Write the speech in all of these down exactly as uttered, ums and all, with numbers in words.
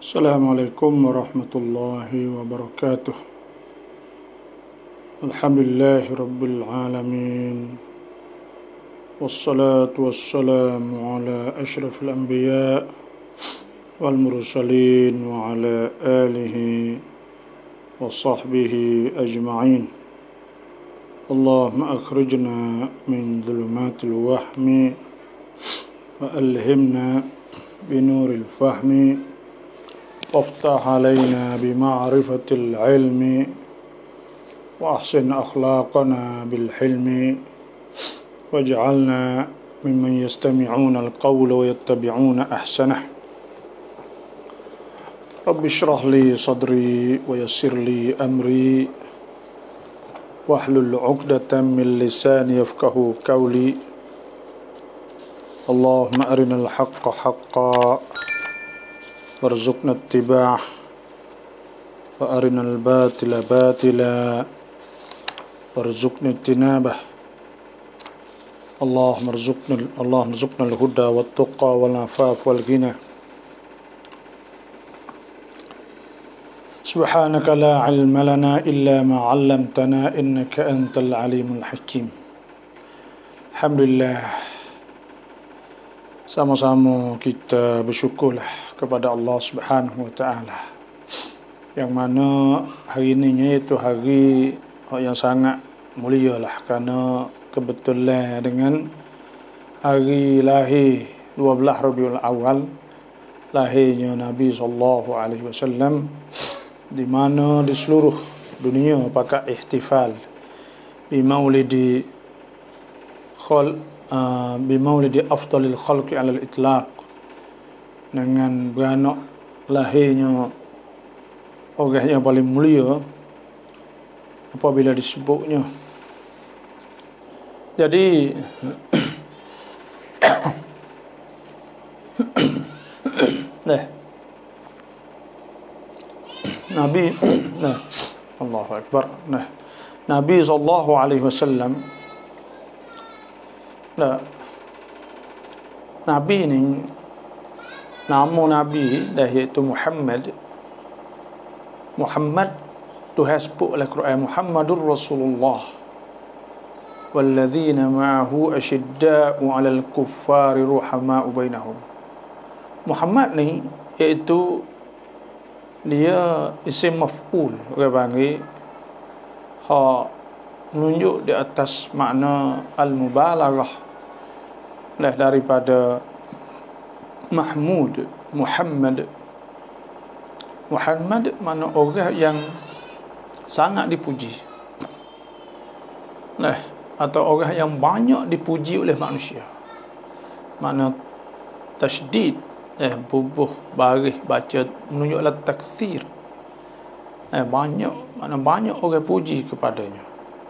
Assalamualaikum warahmatullahi wabarakatuh. Alhamdulillahi rabbil alamin. Wassalatu wassalamu ala ashrafil anbiya wal mursalin wa ala alihi wa sahbihi ajma'in. Allahumma akhrijna min dhulumatil wahmi wa alhimna binuril fahmi وافتح علينا بمعرفة العلم وأحسن أخلاقنا بالحلم واجعلنا ممن يستمعون القول ويتبعون أحسنه. رب اشرح لي صدري ويسر لي أمري واحلل عقدة من لساني يفقه قولي. اللهم أرنا الحق حقا warzuqna ittiba'ah wa arinal batila batila warzuqna ijtinabah. Allahumma arzuqna Allahumma arzuqna al-huda wat tuqa wal afaf wal ghina. Subhanaka la ilma lana illa ma 'allamtana innaka antal alimul hakim. Alhamdulillah, sama-sama kita bersyukurlah kepada Allah Subhanahu wa taala, yang mana hari ini itu hari yang sangat mulia lah, kerana kebetulan dengan hari lahir dua belas Rabiul Awal, lahirnya Nabi sallallahu alaihi wasallam, di mana di seluruh dunia pakai ihtifal bi maulidi khol uh, bi maulidi afdalil khalqi alal itlaq, dengan beranak lahirnya orang yang paling mulia apabila disebutnya. Jadi nah, Nabi nah, Allahu Akbar. Nah, Nabi sallallahu alaihi wasallam, nah, Nabi ini nama Nabi dah, iaitu Muhammad. Muhammad Tuhan sebut oleh Quran, Muhammadur Rasulullah walladzina ma'ahu asyidda'u 'alal kuffari ruhama'u bainahum. Muhammad ni iaitu dia isim maf'ul, orang panggil, ha menunjuk di atas makna al-mubalaghah lah daripada Mahmud. Muhammad Muhammad mana orang yang sangat dipuji, nah, atau orang yang banyak dipuji oleh manusia. Mana tasydid, eh bubuh baris baca menunjuklah takthir, eh banyak, mana banyak orang puji kepadanya.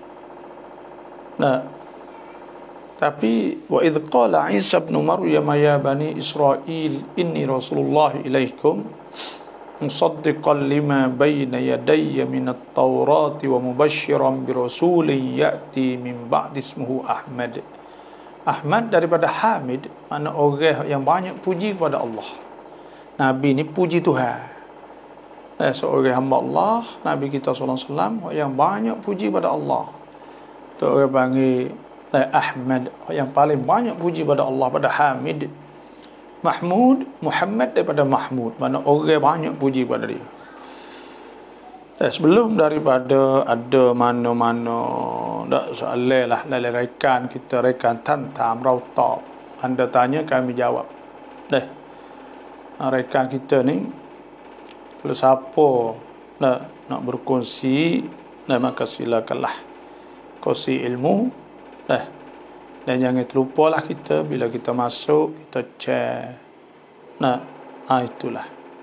Nah, tapi wa idh qala Isa ibn Maryam ya bani Israil inni rasulullah ilaikum musaddiqan lima bayna yadayya minat taurati wa mubasysyiran bi rasulin ya'ti min ba'di ismuhu Ahmad. Ahmad daripada Hamid, mana orang yang banyak puji kepada Allah. Nabi ni puji Tuhan, eh, seorang hamba Allah, Nabi kita sallallahu alaihi wasallam yang banyak puji kepada Allah. Tu orang panggil Ahmad, yang paling banyak puji pada Allah, pada Hamid. Mahmud, Muhammad daripada Mahmud, mana orang banyak puji pada dia. Eh, sebelum daripada ada mana-mana dak soalan lah, lain rekan kita, rekan tantam rautab, anda tanya kami jawab. Dah, rekan kita ni kalau siapa nak nak berkongsi, nah, maka silakanlah kongsi ilmu. Dah, dan jangan terlupalah kita bila kita masuk, kita share. Nah, ah itulah.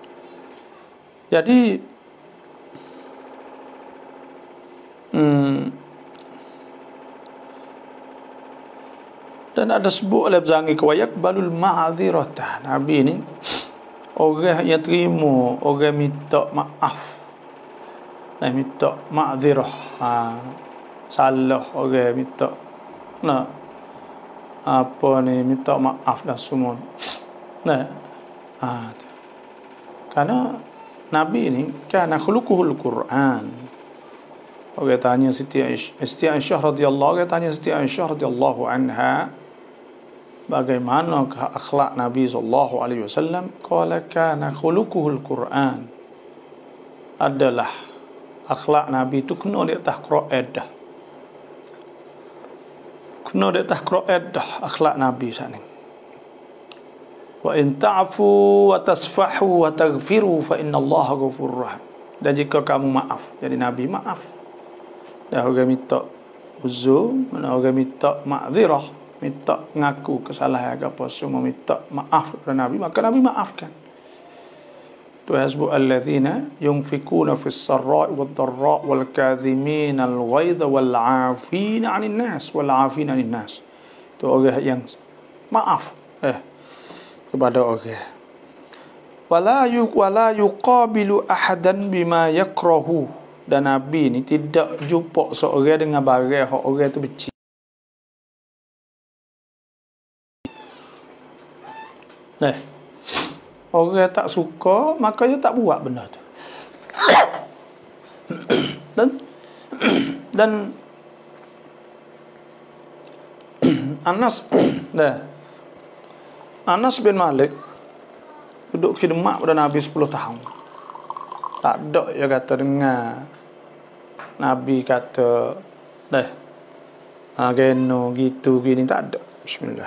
Jadi hmm, dan ada sebut oleh Zangi kawayak balul ma'adzirata. Nabi ni orang yang terima, orang minta maaf, nah, minta ma'dzirah, ha, salah orang minta, nah, apa ni, minta maaf dan semua. Nah, ha, Karena Nabi ini kana khuluquhul Quran. Orang tanya Siti Aisyah radhiyallahu orang tanya Siti Aisyah radhiyallahu anha, bagaimana akhlak Nabi sallallahu alaihi wasallam? Qala kana khuluquhul Quran. Adalah akhlak Nabi itu kena di atas Quran. Kena di atas Quran dah akhlak Nabi sana. Wa in ta'fu wa tasfahu wa taghfiru fa innallaha ghafurur rahim. Dan jika kamu maaf, jadi Nabi maaf. Dah orang minta uzur, mana orang minta ma'zirah, minta ngaku kesalahan apa semua, minta maaf kepada Nabi, maka Nabi maafkan. Tu hasbu allazina yunfikuna fis sarra'i wad dharra'i wal kadhimina al ghaidha wal 'afina 'anil nas wal 'afina 'anil nas. Tu orang yang maaf eh kepada orang. Wala yu wala yuqabilu ahadan bima yakrahu. Dan Nabi ni tidak jumpa seorang dengan barang yang orang tu benci. Nah, orang tak suka, maka dia tak buat benda tu. Dan dan Anas dah Anas bin Malik duduk khidmat pada Nabi sepuluh tahun. Tak ada dia kata dengar Nabi kata dah ha, geno gitu gini, tak ada. Bismillah.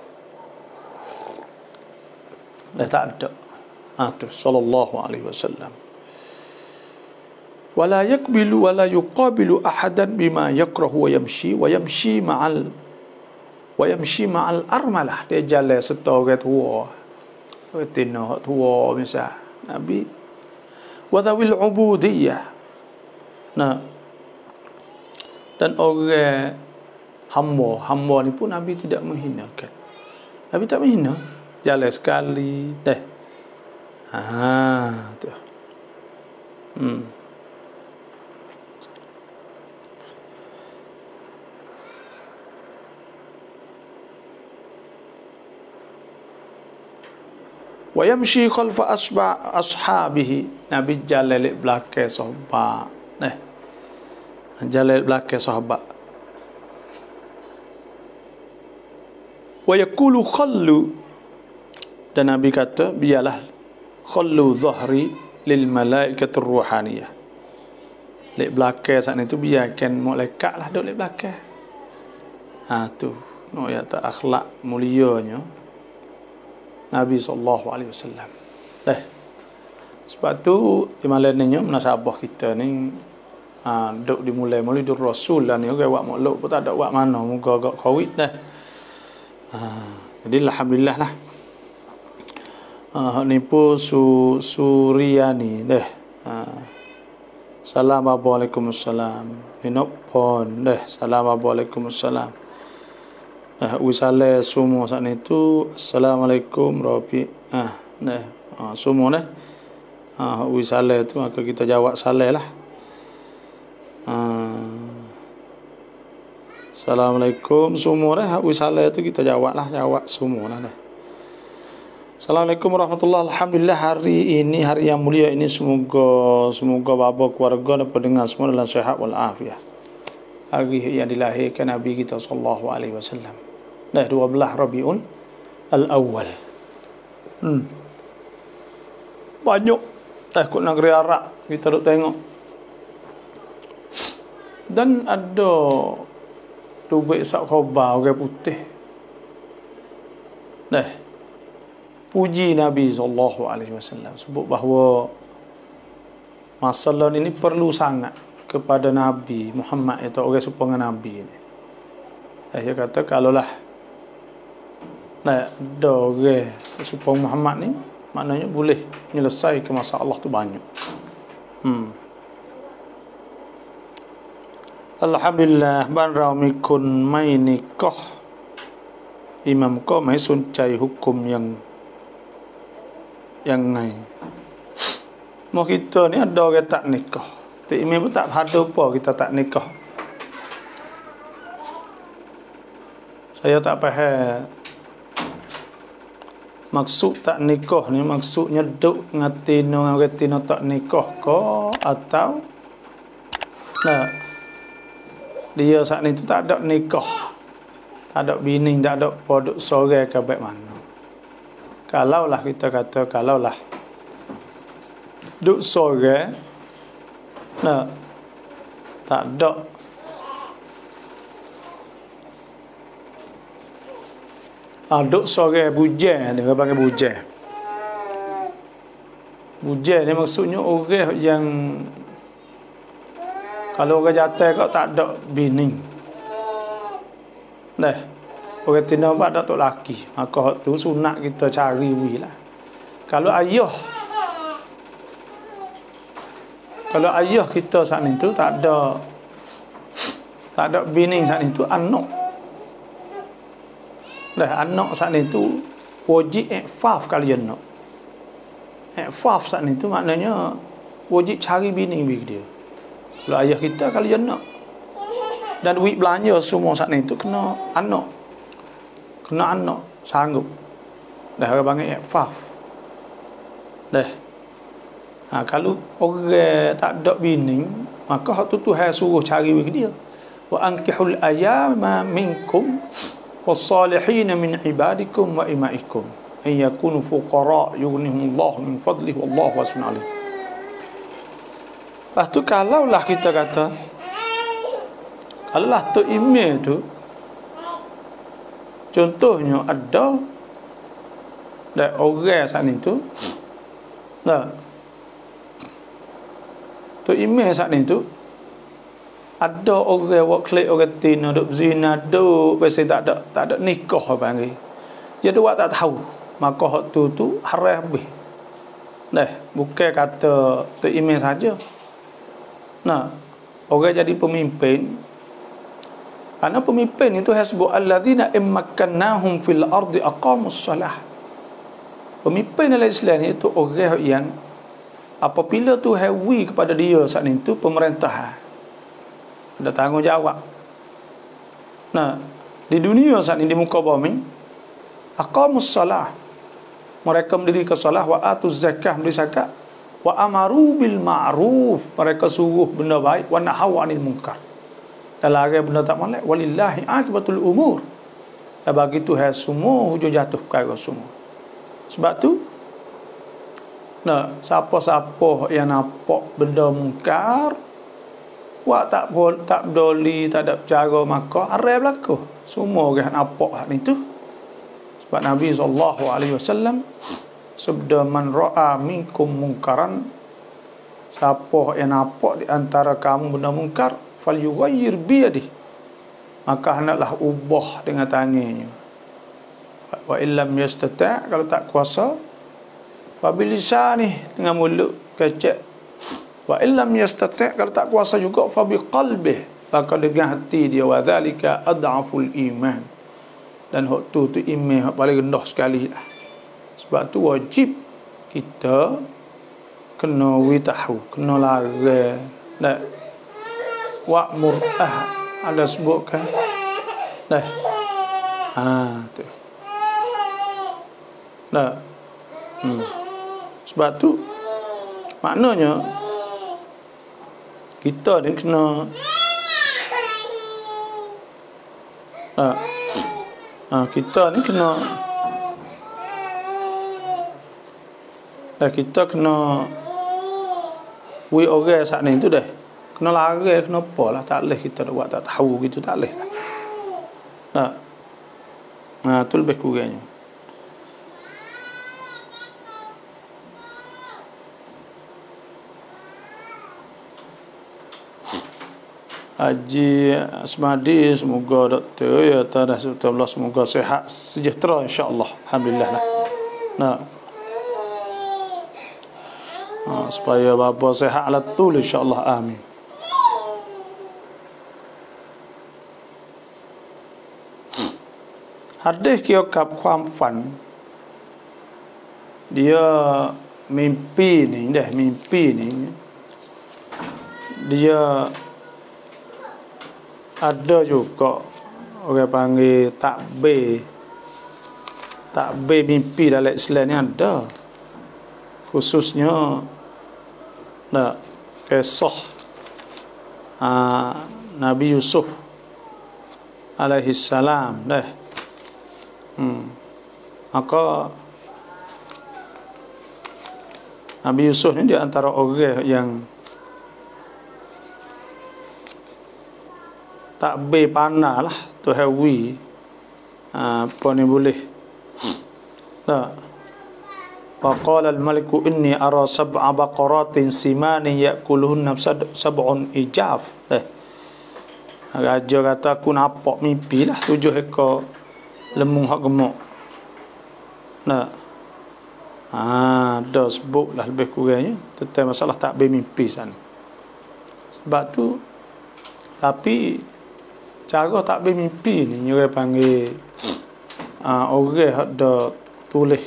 Dah tak ada. Ha, tu sallallahu alaihi wasallam. Wala yakbilu wala yuqabilu ahadan bima yakrahu wa yamshi wa yamshi ma'al wa yamshi ma'al armalah. Dia jalan serta orang tua. Betina tua misal Nabi wadawil ubudiyah. Nah, dan orang hamba, hamba ni pun Nabi tidak menghinakan. Nabi tak menghina, jalan sekali dah. Ha, tu. Hmm. Wa yamshi khalfa asba ashabihi. Nabi jalan di belakang sahabat. Nah, jalan di belakang sahabat. Wa yaqulu khallu. Dan Nabi kata, biarlah khallu dhahri lil malaikatir ruhaniyah. Di belakang saat itu biarkan malaikat lah duduk di belakang. Ha tu, no ya tak akhlak mulianya Nabi sallallahu alaihi wasallam. Dah. Sebab tu di malamnya munasabah kita ni ha, duk dimulai Maulidul Rasul lah ni, orang buat makluk pun tak ada buat mana, muka agak kawit dah. Ha, jadi alhamdulillah lah. Ha, ni pun su Suriani dah. Ha. Assalamualaikum wassalam. Minok pon dah. Assalamualaikum wassalam. Ah, wisale semua saat itu assalamualaikum Rabi. Ah, nah, ah, semua dah. Ah, wisale tu maka kita jawab saleh lah. Ah, assalamualaikum semua dah. Wisale tu kita jawab lah, jawab semua lah dah. Assalamualaikum warahmatullahi. Alhamdulillah hari ini hari yang mulia ini semoga semoga bapa keluarga dan pendengar semua dalam sihat wal afiah. Hari yang dilahirkan Nabi kita sallallahu alaihi wasallam. Dah dua belas Rabiul Al-Awwal. Hmm. Banyak takut negeri Arab kita duk tengok. Dan ada tubik sak khabar orang putih. Dah puji Nabi sallallahu alaihi wasallam sebut bahawa masalah ini perlu sangat kepada Nabi Muhammad atau orang serupa dengan Nabi ini. Eh, dia kata kalaulah nah, ada orang serupa Muhammad ni, maknanya boleh menyelesai ke masalah tu banyak. Hmm. Alhamdulillah ban raumikun mai nikah imam ko mai suncai hukum yang yang ngai. Mau kita ni ada orang tak nikah. Tak imam pun tak ada apa kita tak nikah. Saya tak faham. maksud tak nikah ni maksudnya duk ngatino ngatino tak nikah ko atau nah dia saat ni tu tak ada nikah, tak ada bini, tak ada produk sore ke baik mana. Kalaulah kita kata kalaulah duk sore nah tak ada ah, duk sore bujan, dia panggil bujan. Bujan ni maksudnya orang yang kalau orang jatuh kau tak ada bini. Dah. Orang tina buat tak laki. Maka tu sunat kita cari wi lah. Kalau ayah Kalau ayah kita saat ni tu tak ada tak ada bini saat ni tu anak. Dah anak saat ni tu wajib ikfaf kalian nak. Ikfaf saat ni tu maknanya wajib cari bini bagi dia. Kalau ayah kita kalian nak. Dan duit belanja semua saat ni tu kena anak. Kena anak sanggup. Dah orang panggil ikfaf. Dah. Ha, kalau orang tak ada bini, maka hak tu Tuhan suruh cari bagi dia. Wa ankihul ayama minkum was-salihin min ibadikum wa imaikum ay yakunu fuqara yughnihumullahu min fadlihi wallahu wasi'un alim. Lepas tu kalaulah kita kata Allah tu email tu contohnya ada dan orang saat ni tu dah tu email saat ni tu ada orang buat klik orang tina duk zina duk biasa tak ada tak ada nikah apa panggil dia duk tak tahu maka hak tu tu haram habis dah bukan kata tu email saja. Nah orang jadi pemimpin kerana pemimpin itu hasbu alladzina immakkannahum fil ardi aqamus salah. Pemimpin dalam Islam itu orang yang apabila tu hawi kepada dia saat itu pemerintah ada tanggungjawab. Nah, di dunia saat ini di muka bumi aqamus salah. Mereka mendirikan salah wa atuz zakah memberi zakat wa amaru bil ma'ruf mereka suruh benda baik wa nahaw 'anil munkar. Dan larang benda tak molek walillahi akibatul umur. Dan bagi Tuhan semua hujung jatuh perkara semua. Sebab tu nah siapa-siapa yang nampak benda mungkar wak tak bol tak peduli tak ada cara maka haram berlaku. Semua orang nampak hal itu. Sebab Nabi sallallahu alaihi wasallam sabda man ra'a minkum munkaran siapa yang nampak di antara kamu benda mungkar falyughayyir biyadihi maka hendaklah ubah dengan tangannya. Wa illam yastata' kalau tak kuasa fa bilisani dengan mulut kecek. Wa illam yastata' kalau tak kuasa juga fa biqalbihi maka dengan hati dia wa dzalika ad'aful iman. Dan hak tu tu iman hak paling rendah sekali lah. Sebab tu wajib kita kena wi tahu, kena larang dak wa'mur ah ada sebutkan dah ha tu dah hmm. Sebab tu maknanya kita ni kena ha, ha kita ni kena dah kita kena wi orang saat ni tu dah kena larang kenapa lah tak boleh kita buat tak tahu gitu tak boleh lah. Tak. Nah, tu lebih kurangnya. Haji Asmadi semoga doktor ya tadah Allah semoga sihat sejahtera insya-Allah. Alhamdulillah lah. Nah. Ha, supaya bapa sihat ala tul insya-Allah amin. Hadisเกี่ยวกับความฝัน dia mimpi ni dah mimpi ni dia ada juga orang panggil takbir takbir mimpi dalam Islam ni ada, khususnya nah, kisah uh, Nabi Yusuf alaihi salam dah. Hmm. Maka Nabi Yusuf ni di antara orang yang takbir panah lah tu hawi apa ni boleh. Tak. Faqala al-maliku inni ara sab'a baqaratin simanin ya'kuluhunna sab'un ijaf. Eh. Raja kata aku nampak mimpi lah tujuh ekor lemung hak gemuk. Nah. Ah, dah sebut lah lebih kurangnya tentang masalah takbir mimpi sana. Sebab tu tapi cara takbir mimpi ni orang panggil ah, orang hak dah tulis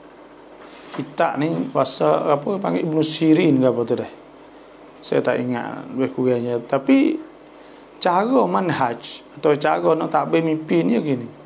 kitab ni bahasa apa panggil Ibnu Sirin ke apa tu dah. Saya tak ingat lebih kurangnya, tapi cara manhaj atau cara nak takbir mimpi ni gini.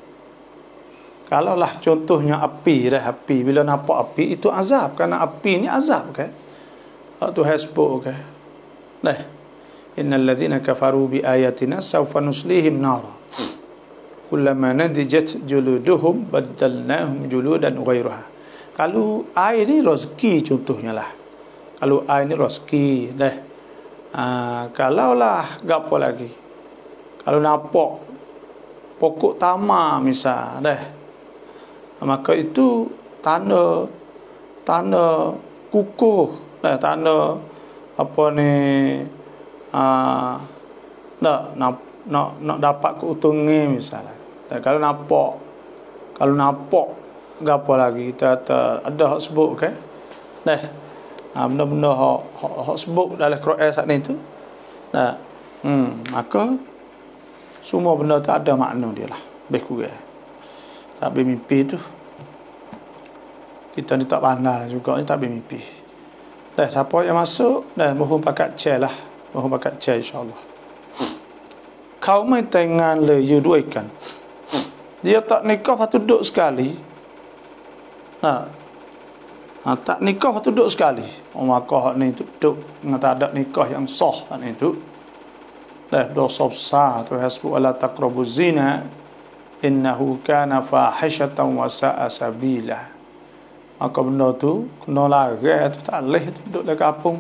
Kalau lah contohnya api dah, api bila nampak api itu azab, kerana api ni azab kan. Waktu hasbuk kan. Nah, innal ladzina kafaru bi ayatina sawfa nuslihim nar. Kullama nadijat juluduhum baddalnahum juludan ghairuha. Kalau air ni rezeki contohnya lah. Kalau air ni rezeki dah. Ah, kalau lah gapo lagi. Kalau nampak pokok tamar misal dah. Maka itu tanda tanda kukuh dah, tanda apa ni ah nak nak nak nak dapat keuntungan misalnya. Dan kalau nampak kalau nampak gapo lagi kita ada ada hak sebut kan. Dah. Ha, benda-benda hak hak, hak sebut dalam Quran saat ni tu. Nah. Hmm, maka semua benda tu ada makna dia lah. Lebih kurang. Takbir mimpi tu kita ni tak pandai juga ni takbir mimpi. Dah siapa yang masuk dah mohon pakat chair lah. Mohon pakat chair insya-Allah. Kau mai tengan le you dua ikan. Dia tak nikah lepas tu duduk sekali. Ha. Ha tak nikah lepas tu duduk sekali. Oh maka hak ni duduk dengan tak ada nikah yang sah hak ni tu. Dah dosa besar tu hasbu ala taqrabuz zina. Innahu kana fahishatan wa sa'a sabila. Maka benda tu kena larang tu tak leh tu duduk dalam kampung.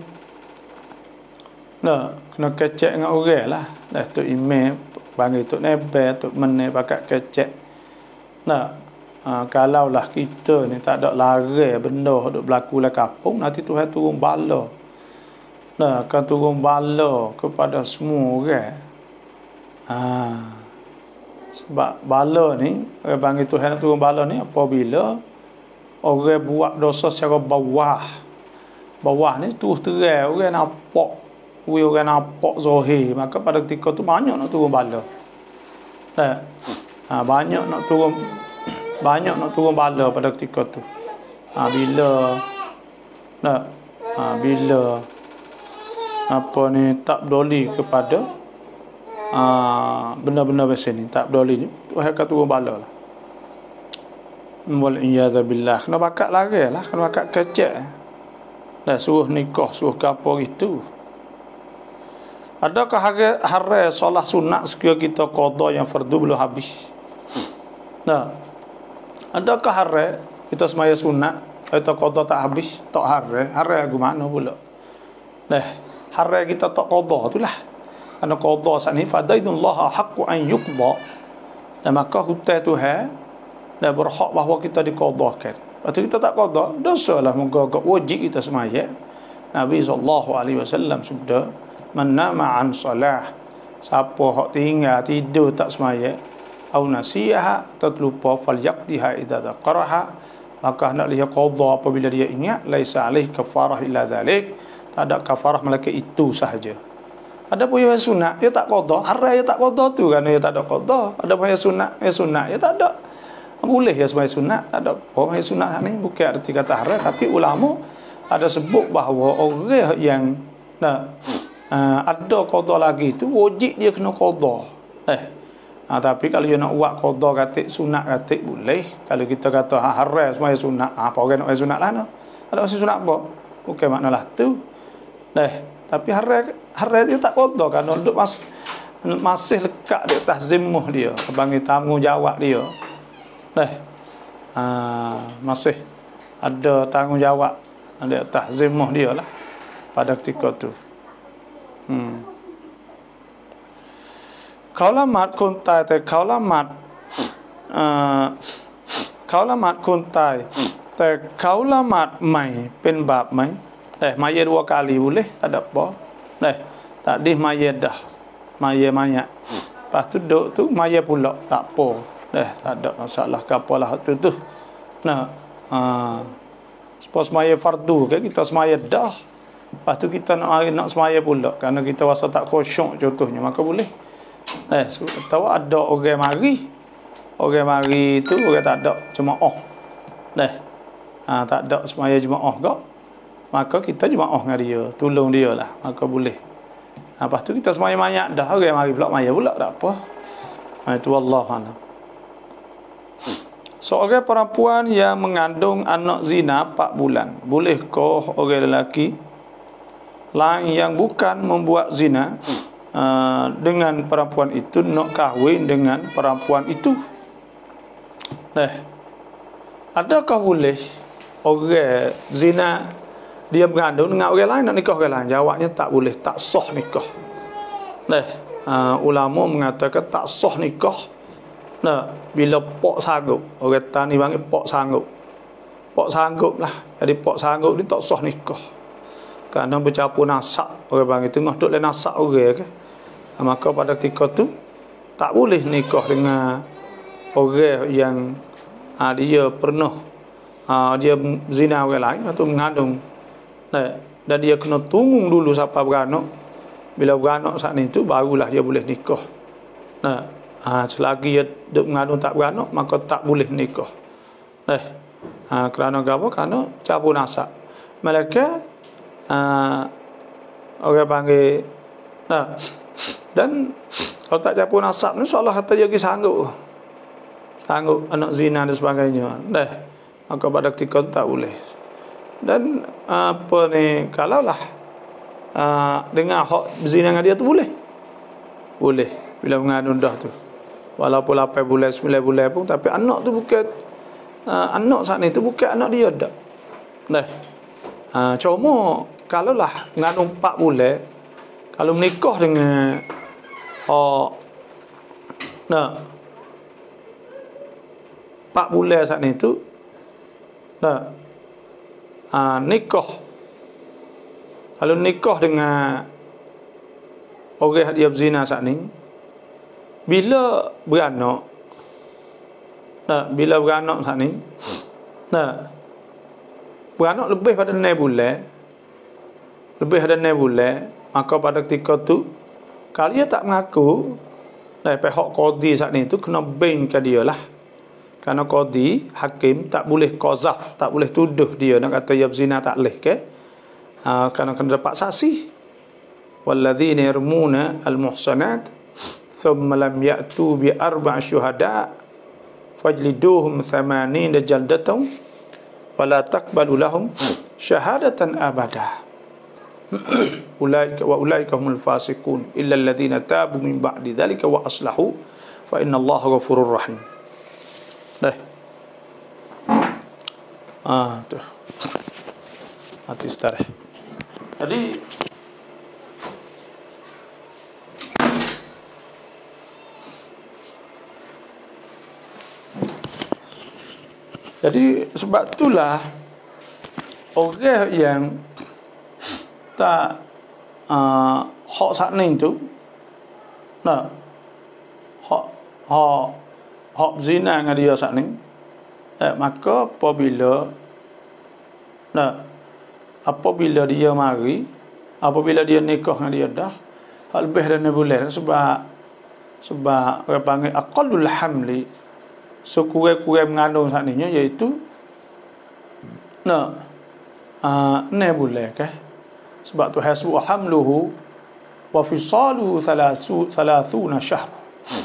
Nah, kena kecek dengan orang lah. Dah tu email panggil tu nebel tu meneh pakat kecek. Nah, ha, kalau lah kita ni tak ada larang benda duk berlaku dalam kampung, nanti Tuhan turun bala. Nah, akan turun bala kepada semua orang. Ha. Sebab bala ni, orang panggil Tuhan turun bala ni apabila orang buat dosa secara bawah. Bawah ni terus terang, orang nampak, orang nampak zahir, maka pada ketika tu banyak nak turun bala. Nah, ha, banyak nak turun banyak nak turun bala pada ketika tu. Ha, bila nah, ha, bila apa ni tak peduli kepada Ah, benda-benda macam ni tak peduli ni Tuhan akan turun bala lah. Wal iyadza billah. Kena bakat lari lah, kena bakat kecek. Dah suruh nikah, suruh gapo gitu. Adakah hari hari solat sunat sekira kita qada yang fardu belum habis? Nah. Adakah hari kita semaya sunat kita qada tak habis, tak hari, hari aku mana pula? Nah, hari kita tak qada itulah. Kerana qada saat ni fadainullah haqqu an yuqda. Dan maka hutang Tuhan dan berhak bahawa kita diqadakan. Lepas tu kita tak qada, dosalah moga-moga wajib kita semaya. Nabi sallallahu alaihi wasallam sabda, "Man nama an salah." Siapa hak tinggal tidur tak semaya au nasiha atau lupa falyaqdiha idza dzaqaraha, maka hendaklah dia qada apabila dia ingat, laisa alaihi kafarah illa zalik. Tak ada kafarah melainkan itu sahaja. Ada pun yang sunat, dia tak qada. Hari dia tak qada tu kan dia tak ada qada. Ada pun yang sunat, yang sunat dia tak ada. Boleh ya sebagai sunat, tak ada. Orang yang sunat ni bukan arti kata hari, tapi ulama ada sebut bahawa orang yang nah, uh, ada qada lagi tu wajib dia kena qada. Eh, Ha, tapi kalau you nak buat qada katik sunat katik boleh. Kalau kita kata ha haram semua sunat, ha, apa orang nak sunat lah no. Kalau masih sunat apa? Bukan maknalah tu. Dah, tapi haram haram dia tak qada kan duduk mas, masih lekat di atas zimmah dia, sebagai tanggungjawab dia. Dah. Ha, masih ada tanggungjawab di atas zimmah dia lah pada ketika tu. Hmm. Kau la matคนตายแต่เขาละหมัดเอ่อเขาละหมัดคนตายแต่เขาละหมัดใหม่เป็นบาปไหม eh mayat dua kali boleh tak ada apa. Eh tadi mayat dah mayat mayat lepas tu duk tu mayat pula tak apa. Eh tak ada masalah ke apalah tu tu. Nah ha, suppose mayat fardu ke kita semayat dah, lepas tu kita nak nak semayat pula kerana kita rasa tak khusyuk contohnya, maka boleh. Eh, tahu ada orang mari, orang mari tu orang tak ada jemaah. Dah. Ha, tak ada semaya jemaah gak. Maka kita jemaah dengan dia, tolong dia lah, maka boleh. Ha, lepas tu kita semaya mayat dah, orang mari pula mayat pula tak apa. Ha, itu wallahualam. Seorang perempuan yang mengandung anak zina empat bulan, bolehkah orang lelaki lain yang bukan membuat zina Uh, dengan perempuan itu nak kahwin dengan perempuan itu? Nah, adakah boleh orang zina dia mengandung dengan orang lain nak nikah orang lain? Jawabnya tak boleh, tak sah nikah. Nah, uh, ulama mengatakan tak sah nikah. Nah, bila pak sanggup, orang tani panggil pak sanggup. Pak sanggup lah. Jadi pak sanggup ni tak sah nikah. Kerana bercampur nasab, orang panggil tengah duk le nasab orang ke. Maka pada ketika tu tak boleh nikah dengan orang yang ha, dia pernah ha, dia zina orang lain atau mengandung. Nah, dan dia kena tunggu dulu sampai beranak. Bila beranak saat itu barulah dia boleh nikah. Nah, ha, selagi dia duk mengandung tak beranak maka tak boleh nikah. Nah, ha, kerana apa? Kerana campur nasab. Mereka ha, orang panggil nah, dan kalau tak campur nasab ni seolah kata dia pergi sanggup sanggup anak zina dan sebagainya. Dah, maka pada ketika itu tak boleh. Dan apa ni, kalaulah uh, dengan hak zina dengan dia tu boleh boleh bila mengandung dah tu, walaupun lapan bulan sembilan bulan pun, tapi anak tu bukan uh, anak saat ni tu bukan anak dia dah. Dah, uh, cuma kalaulah mengandung empat bulan, kalau menikah dengan oh, nah, empat bulan saat ni tu, nah, ha, nikah. Kalau nikah dengan orang dia berzina saat ni, bila beranak, nah, bila beranak saat ni, nah, beranak lebih pada enam bulan, lebih pada enam bulan, maka pada ketika tu kalau dia tak mengaku, dari pihak qadi saat ni tu kena ban ke dia lah. Kerana qadi, hakim tak boleh qazaf, tak boleh tuduh dia nak kata dia berzina, tak boleh ke? Ha, kerana kena dapat saksi. Walladzina yarmuna al-muhsanat thumma lam ya'tu bi arba' syuhada fajliduhum thamanina jaldatan wa la taqbalu lahum syahadatan abadah. Ulaika wa ulaika humul fasiqun illa alladhina tabu min ba'di dhalika wa aslahu fa inna Allaha ghafurur rahim. Dah. Ah tu. Hati stareh. Jadi Jadi sebab itulah orang yang tak uh, hak saat ni tu, nah, hak hak hak zina dengan dia saat ni, eh, maka apabila nah, apabila dia mari, apabila dia nikah dengan dia dah lebih dari enam bulan, sebab sebab orang panggil aqallul hamli, sekurang-kurang mengandung saat ni, iaitu nah, uh, enam bulan kan. Sebab tu hasbu hamluhu wa fisaluhu thalathuna syahr.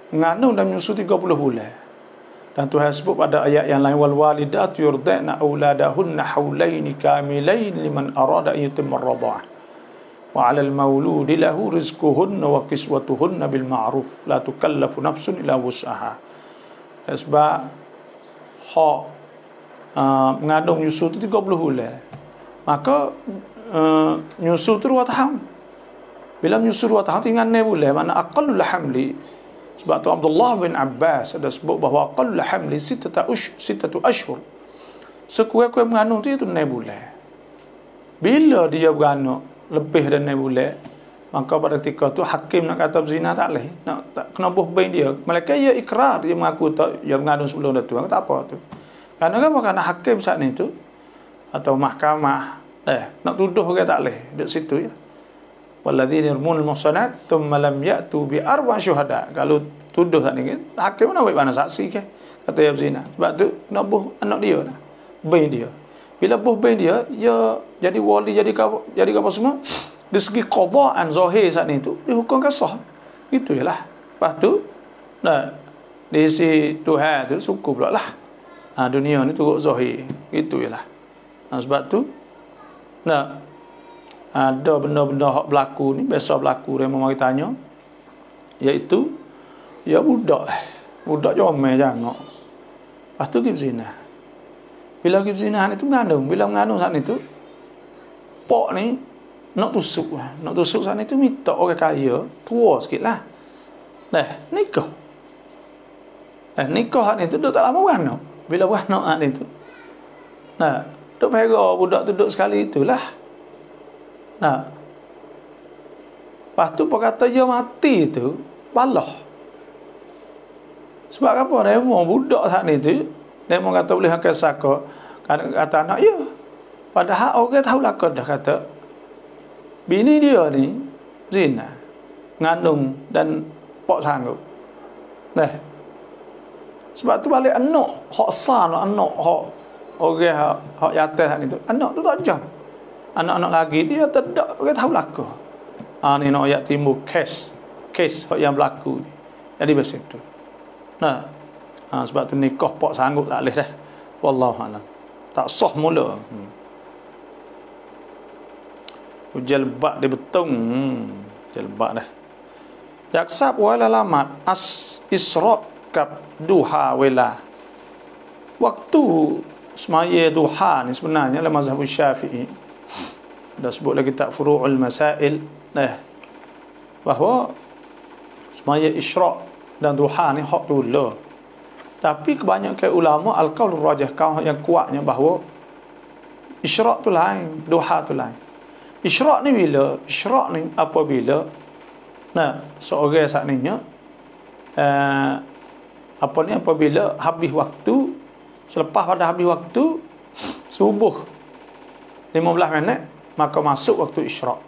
ngandung dan menyusu tiga puluh bulan. Dan Tuhan sebut pada ayat yang lain, wal walidatu yurda'na auladahunna haulaini kamilain liman arada an yutimma ar-radha'ah wa 'alal mauludi lahu rizquhunna wa kiswatuhunna bil ma'ruf la tukallafu nafsun illa wus'aha. Sebab hak uh, mengandung menyusu itu tiga puluh bulan, maka uh, menyusu itu dua tahun. Bila menyusu dua tahun tinggal enam bulan, mana aqallul hamli. Sebab tu Abdullah bin Abbas ada sebut bahawa aqallul hamli sittatu ush sittatu ashhur. Sekurang-kurang mengandung tu itu enam bulan. Bila dia beranak lebih dari enam bulan, maka pada ketika tu hakim nak kata berzina tak boleh, nak tak kena buh bain dia. Malaikat ia ikrar, dia mengaku tak dia mengandung sebelum tu, tak apa tu. Karena apa? Karena hakim saat ni tu atau mahkamah eh nak tuduh orang tak boleh duduk situ ya. Walladzina yarmunul muhsanat thumma lam ya'tu bi arba'a syuhada. Kalau tuduh tak ni, hakim mana baik mana saksi ke? Kata dia berzina. Sebab tu nak buh anak dia lah. Bain dia. Bila buh bain dia, dia jadi wali, jadi jadi apa semua. Dari segi qadaan zahir saat ni tu, dihukum sah. Gitu jelah. Lepas tu, nah, di si Tuhan tu suku pula lah. Ha, dunia ni turut zahir. Gitu jelah. Ha, sebab tu, nah, ada benda-benda hak berlaku ni, biasa berlaku dia memang tanya, iaitu ya budak budak comel jangan. Lepas tu pergi berzina. Bila pergi berzina ni tu mengandung, bila mengandung saat ni tu pak ni nak tusuk nak tusuk saat ni tu minta orang kaya tua sikit lah, nah nikah nah nikah saat ni tu duduk tak lama beranak. Bila beranak saat ni tu nah duduk pera budak tu duduk sekali itulah. Nah, lepas tu apa kata dia mati tu balah. Sebab apa? Dia mau budak saat ni tu, dia mau kata boleh angkat saka, kata anak ya. Padahal orang tahu lah dah kata bini dia ni zina, ngandung dan pak sanggup. Nah, sebab tu balik anak hak sah, anak hak orang hak hak yatim saat ni tu, anak tu tak jam. Anak-anak lagi dia tidak orang tahu berlaku. Ah ni nak ayat timbul kes kes yang berlaku ni. Jadi macam tu. Nah, ha, sebab tu nikah pak sanggup tak boleh dah. Wallahu a'lam. Tak sah mula. Hmm. Jalbak dia betung. Hmm. Jalbak dah. Yaksab wala lamat as isra kab duha wala. Waktu semaya duha ni sebenarnya dalam mazhab Syafi'i, dah sebut lagi tak furu'ul masail, nah bahawa semaya isyraq dan duha ni hak dulu. Tapi kebanyakan ulama al-qaul rajih kaum yang kuatnya bahawa isyraq tu lain, duha tu lain. Isyraq ni bila? Isyraq ni apabila nah seorang saat ni nya uh, apa ni apabila habis waktu, selepas pada habis waktu subuh lima belas minit, maka masuk waktu isyraq.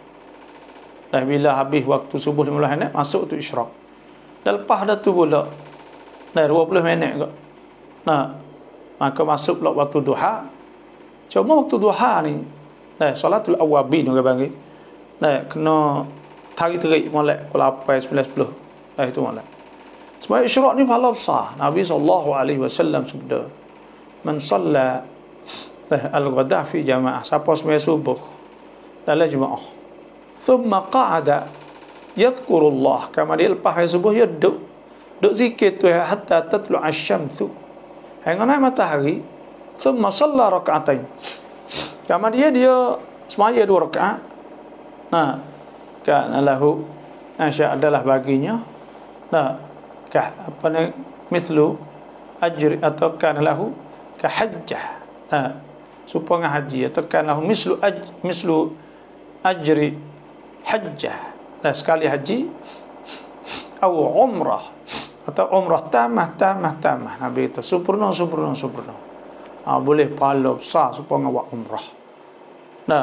Dan bila habis waktu subuh lima belas minit, masuk waktu isyraq. Dan lepas dah tu pula, dah dua puluh minit kot. Nah, maka masuk pula waktu duha. Cuma waktu duha ni, dah solatul awabin orang panggil. Dah kena tari terik molek pukul lapan, sembilan, sepuluh. Dah itu molek. Sebab isyraq ni pahala besar. Nabi sallallahu alaihi wasallam sabda, "Man shalla al-ghada fi jamaah." Siapa sembahyang subuh dalam jemaah, thumma qa'ada yadhkurullah, kama dia lepas subuh dia duduk duduk zikir tu hatta tatlu asy-syamsu, hingga naik matahari. Thumma shalla raka'atain, kama dia dia semaya dua rakaat. Nah, kana lahu, nasya adalah baginya, nah kah apa ni mithlu ajri, atau kana lahu ka hajjah, nah supaya haji, atau kana lahu mislu aj mislu ajri hajjah, nah sekali haji, atau umrah, atau umrah tamah tamah tamah. Nabi itu sempurna sempurna sempurna. Ha, boleh pahala besar supaya buat umrah. Nah,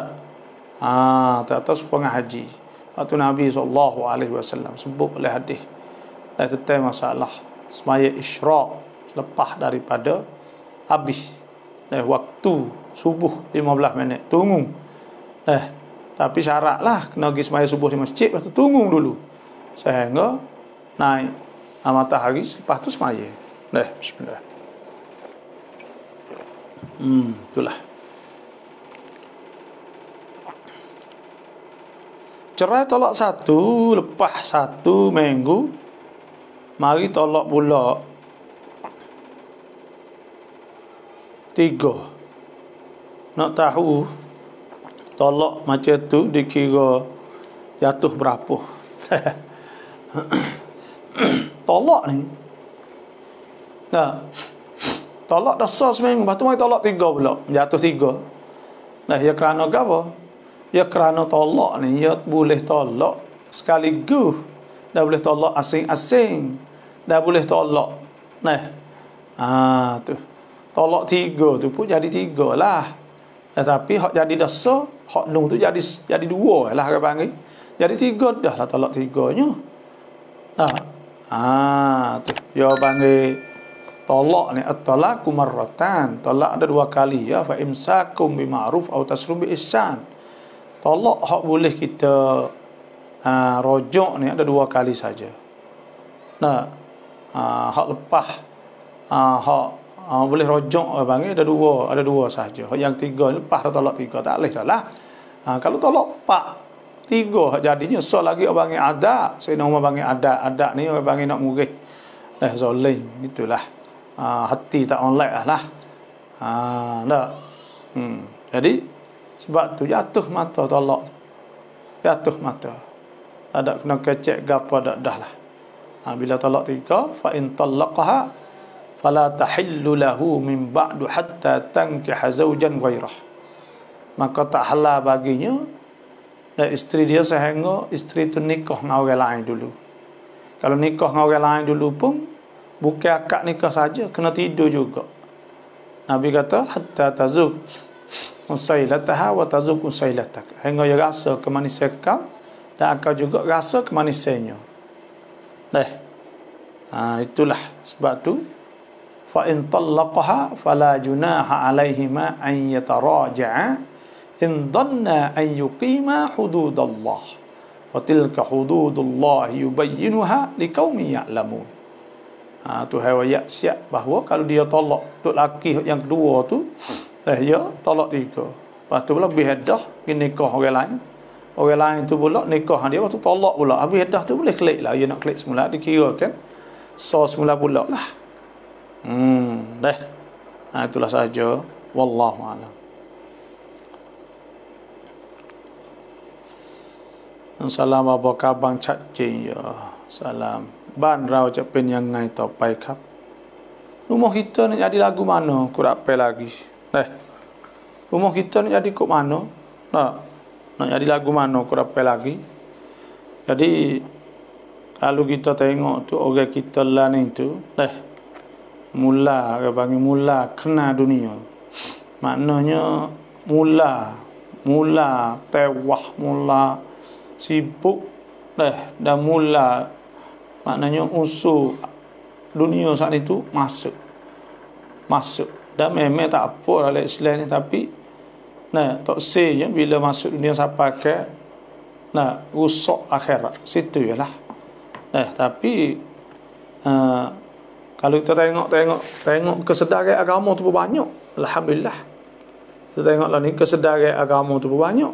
ah, tak tahu supaya haji. Atau Nabi sallallahu alaihi wasallam sebut oleh hadis. Dan itu masalah semaya isyraq selepas daripada habis eh, waktu subuh lima belas minit, tunggu. Eh, tapi syaratlah kena pergi semaya subuh di masjid, lepas tu tunggu dulu sehingga naik ha, matahari, lepas tu semaya. Dah, bismillah. Hmm, itulah. Cerai tolak satu, lepas satu minggu, mari tolak pula tiga. Nak tahu tolak macam tu dikira jatuh berapa? Tolak ni, nah, tolak dah sah seminggu, lepas tu mari tolak tiga pula, jatuh tiga. Nah, ya kerana apa? Ya kerana tolak ni, ya boleh tolak sekaligus, dah boleh tolak asing-asing, dah boleh tolak. Nah, ah tu, tolak tiga tu pun jadi tiga lah. Tetapi hak jadi dosa, hak nung tu jadi jadi dua lah orang panggil. Jadi tiga dah lah tolak tiganya. Nah, ah tu, dia panggil tolak ni at-talaqu marratan. Tolak ada dua kali ya, fa imsakum bima'ruf atau tasrihum bi ihsan. Tolak hak boleh kita uh, rojok ni ada dua kali saja. Nah, uh, hak lepas uh, hak uh, boleh rojok orang panggil ada dua, ada dua saja. Hak yang tiga lepas dah tolak tiga tak boleh dah lah. Uh, kalau tolak empat, tiga hak jadinya so lagi orang panggil adak. Saya nak orang panggil adak, adak ni orang panggil nak murih. Eh zalim itulah. Uh, hati tak online lah. Ah, uh, dah. Hmm. Jadi sebab tu jatuh mata tolak, jatuh mata, tak ada kena kecek gapo dak dah lah. Ha, bila tolak tiga, fa in talaqaha fala tahillu lahu min ba'du hatta tankiha zawjan ghairah. Maka tak halal baginya dan isteri dia sehingga isteri tu nikah dengan orang lain dulu. Kalau nikah dengan orang lain dulu pun bukan akad nikah saja, kena tidur juga. Nabi kata hatta tazub usailataha wa tazuk usailatak. Hingga dia rasa kemanisan kau dan kau juga rasa kemanisannya. Dah. Ha, itulah sebab tu fa in talaqaha fala junaha alaihima an yataraja'a in dhanna an yuqima hududallah wa tilka hududullah yubayyinuha liqaumin ya'lamun. Ha, tu hawaya siap bahawa kalau dia tolak tok laki yang kedua tu, eh ya tolak tiga. Lepas tu pula lebih dah pergi nikah orang lain. Orang lain tu pula nikah dia, waktu tolak pula. Habis dah tu boleh klik lah. Dia nak klik semula, dikira kan so semula pula lah. Hmm, dah. Nah, itulah saja. Wallahu a'lam. Salam apa khabar chat cing ya. Salam. บ้านเราจะเป็นยังไงต่อไปครับ Rumah kita nak jadi lagu mana? Kurang apa lagi? Eh, rumah kita nak jadi kok mana? Nah, nak jadi lagu mana? Kurang apa lagi? Jadi kalau kita tengok tu orang kita lah ni tu, eh, mula, orang panggil mula kena dunia. Maknanya mula, mula tewah, mula sibuk, eh, dan mula maknanya unsur dunia saat itu masuk masuk dan memang tak apa dalam Islam ni, tapi nah tak senya bila masuk dunia siapa ke nah rusak akhirat situ yalah. Nah tapi uh, kalau kita tengok tengok tengok kesedaran agama tu banyak, alhamdulillah. Kita tengoklah ni kesedaran agama tu banyak.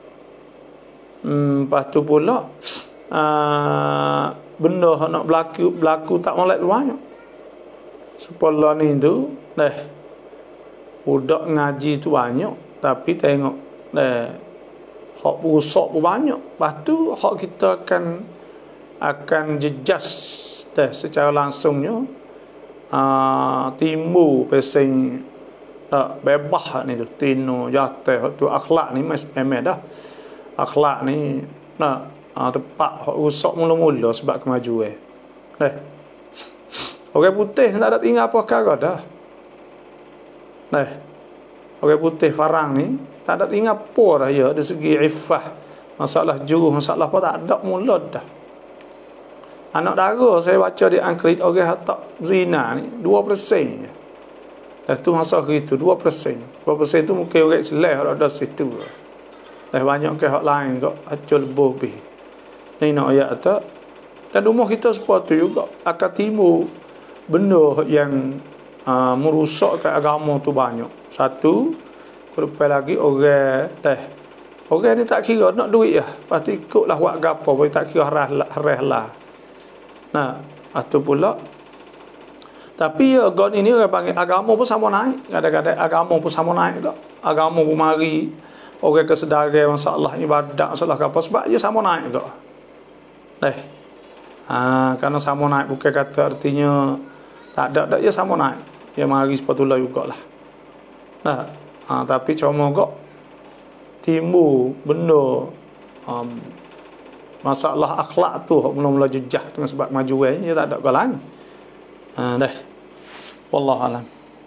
Hmm, lepas tu pula uh, benda nak berlaku berlaku tak molek banyak. Sepuluh ni tu dah budak ngaji tu banyak, tapi tengok dah hak rusak pun banyak. Lepas tu hak kita akan akan jejas dah secara langsungnya uh, timbul pesing tak bebas ni tu tino jatuh tu akhlak ni memang dah akhlak ni nak Ah, tepat hak rusak mula-mula sebab kemajuan. Eh. Orang putih tak ada tinggal apa perkara dah. Eh. Orang putih farang ni tak ada tinggal apa dah ya dari segi iffah. Masalah juruh, masalah apa tak ada mula dah. Anak dara saya baca di Angkrit orang tak zina ni dua peratus. Dah tu masa itu dua peratus. dua peratus tu mungkin orang Islam ada situ. Dah banyak ke hak lain kok acul lebih. Ni nak ayat tu Dan umur kita seperti itu juga akan timbul benda yang uh, merosakkan agama tu banyak. Satu, lepas lagi orang eh orang ni tak kira nak duit ya, pasti ikutlah buat gapo, boleh tak kira harah lah. Nah, atau pula tapi ya God ini orang panggil agama pun sama naik. Kadang-kadang agama pun sama naik juga. Agama pun mari orang kesedaran masalah ibadat, masalah apa sebab dia sama naik juga. Deh. Ha, kerana sama naik bukan kata artinya tak ada, tak dia sama naik. Dia mari sepatutnya jugalah. Nah, ha, tapi cuma kok timbul benda um, masalah akhlak tu mula-mula jejah dengan sebab kemajuan dia tak ada galanya. Ha, dah. Wallahu alam.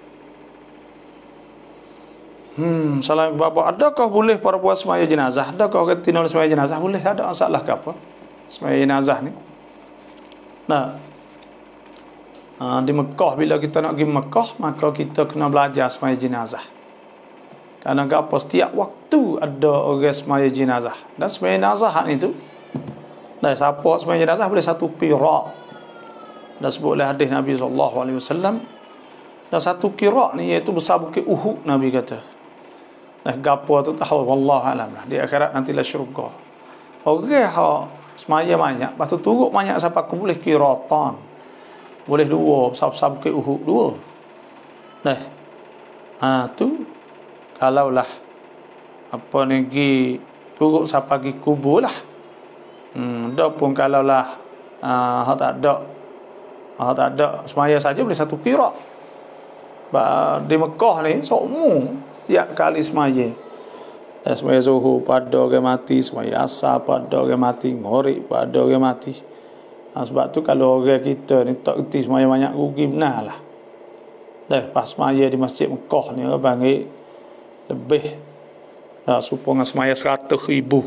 Hmm, salam bapa, adakah boleh para buat semaya jenazah? Adakah orang tinol semaya jenazah? Boleh, ada masalah ke apa? Semaya jenazah ni. Nah, ha, di Mekah bila kita nak pergi Mekah, maka kita kena belajar semaya jenazah. Kerana apa? Setiap waktu ada orang semaya jenazah. Dan semaya jenazah ni tu, dan siapa semaya jenazah boleh satu qira'. Dan sebut oleh hadis Nabi sallallahu alaihi wasallam. Dan satu qira' ni iaitu besar bukit Uhud, Nabi kata. Nah, gapo tu tahu wallahu alam lah. Di akhirat nantilah syurga. Orang hak semaya banyak, lepas tu turut banyak sampai aku boleh qiratan. Boleh dua, besar-besar bukit Uhud dua. Nah. Ha tu kalaulah apa lagi turut sampai pergi kubur lah. Hmm, dah pun kalaulah ah uh, tak ada ah tak ada semaya saja boleh satu qira'. Di Mekah ni semua setiap kali semaya. Dan semaya zuhur pada orang mati, semaya asar pada orang mati, maghrib pada orang mati. Ha, sebab tu kalau orang kita ni tak reti semaya banyak rugi benarlah. Dah pas semaya di Masjid Mekah ni orang panggil lebih dah supaya semaya seratus ribu.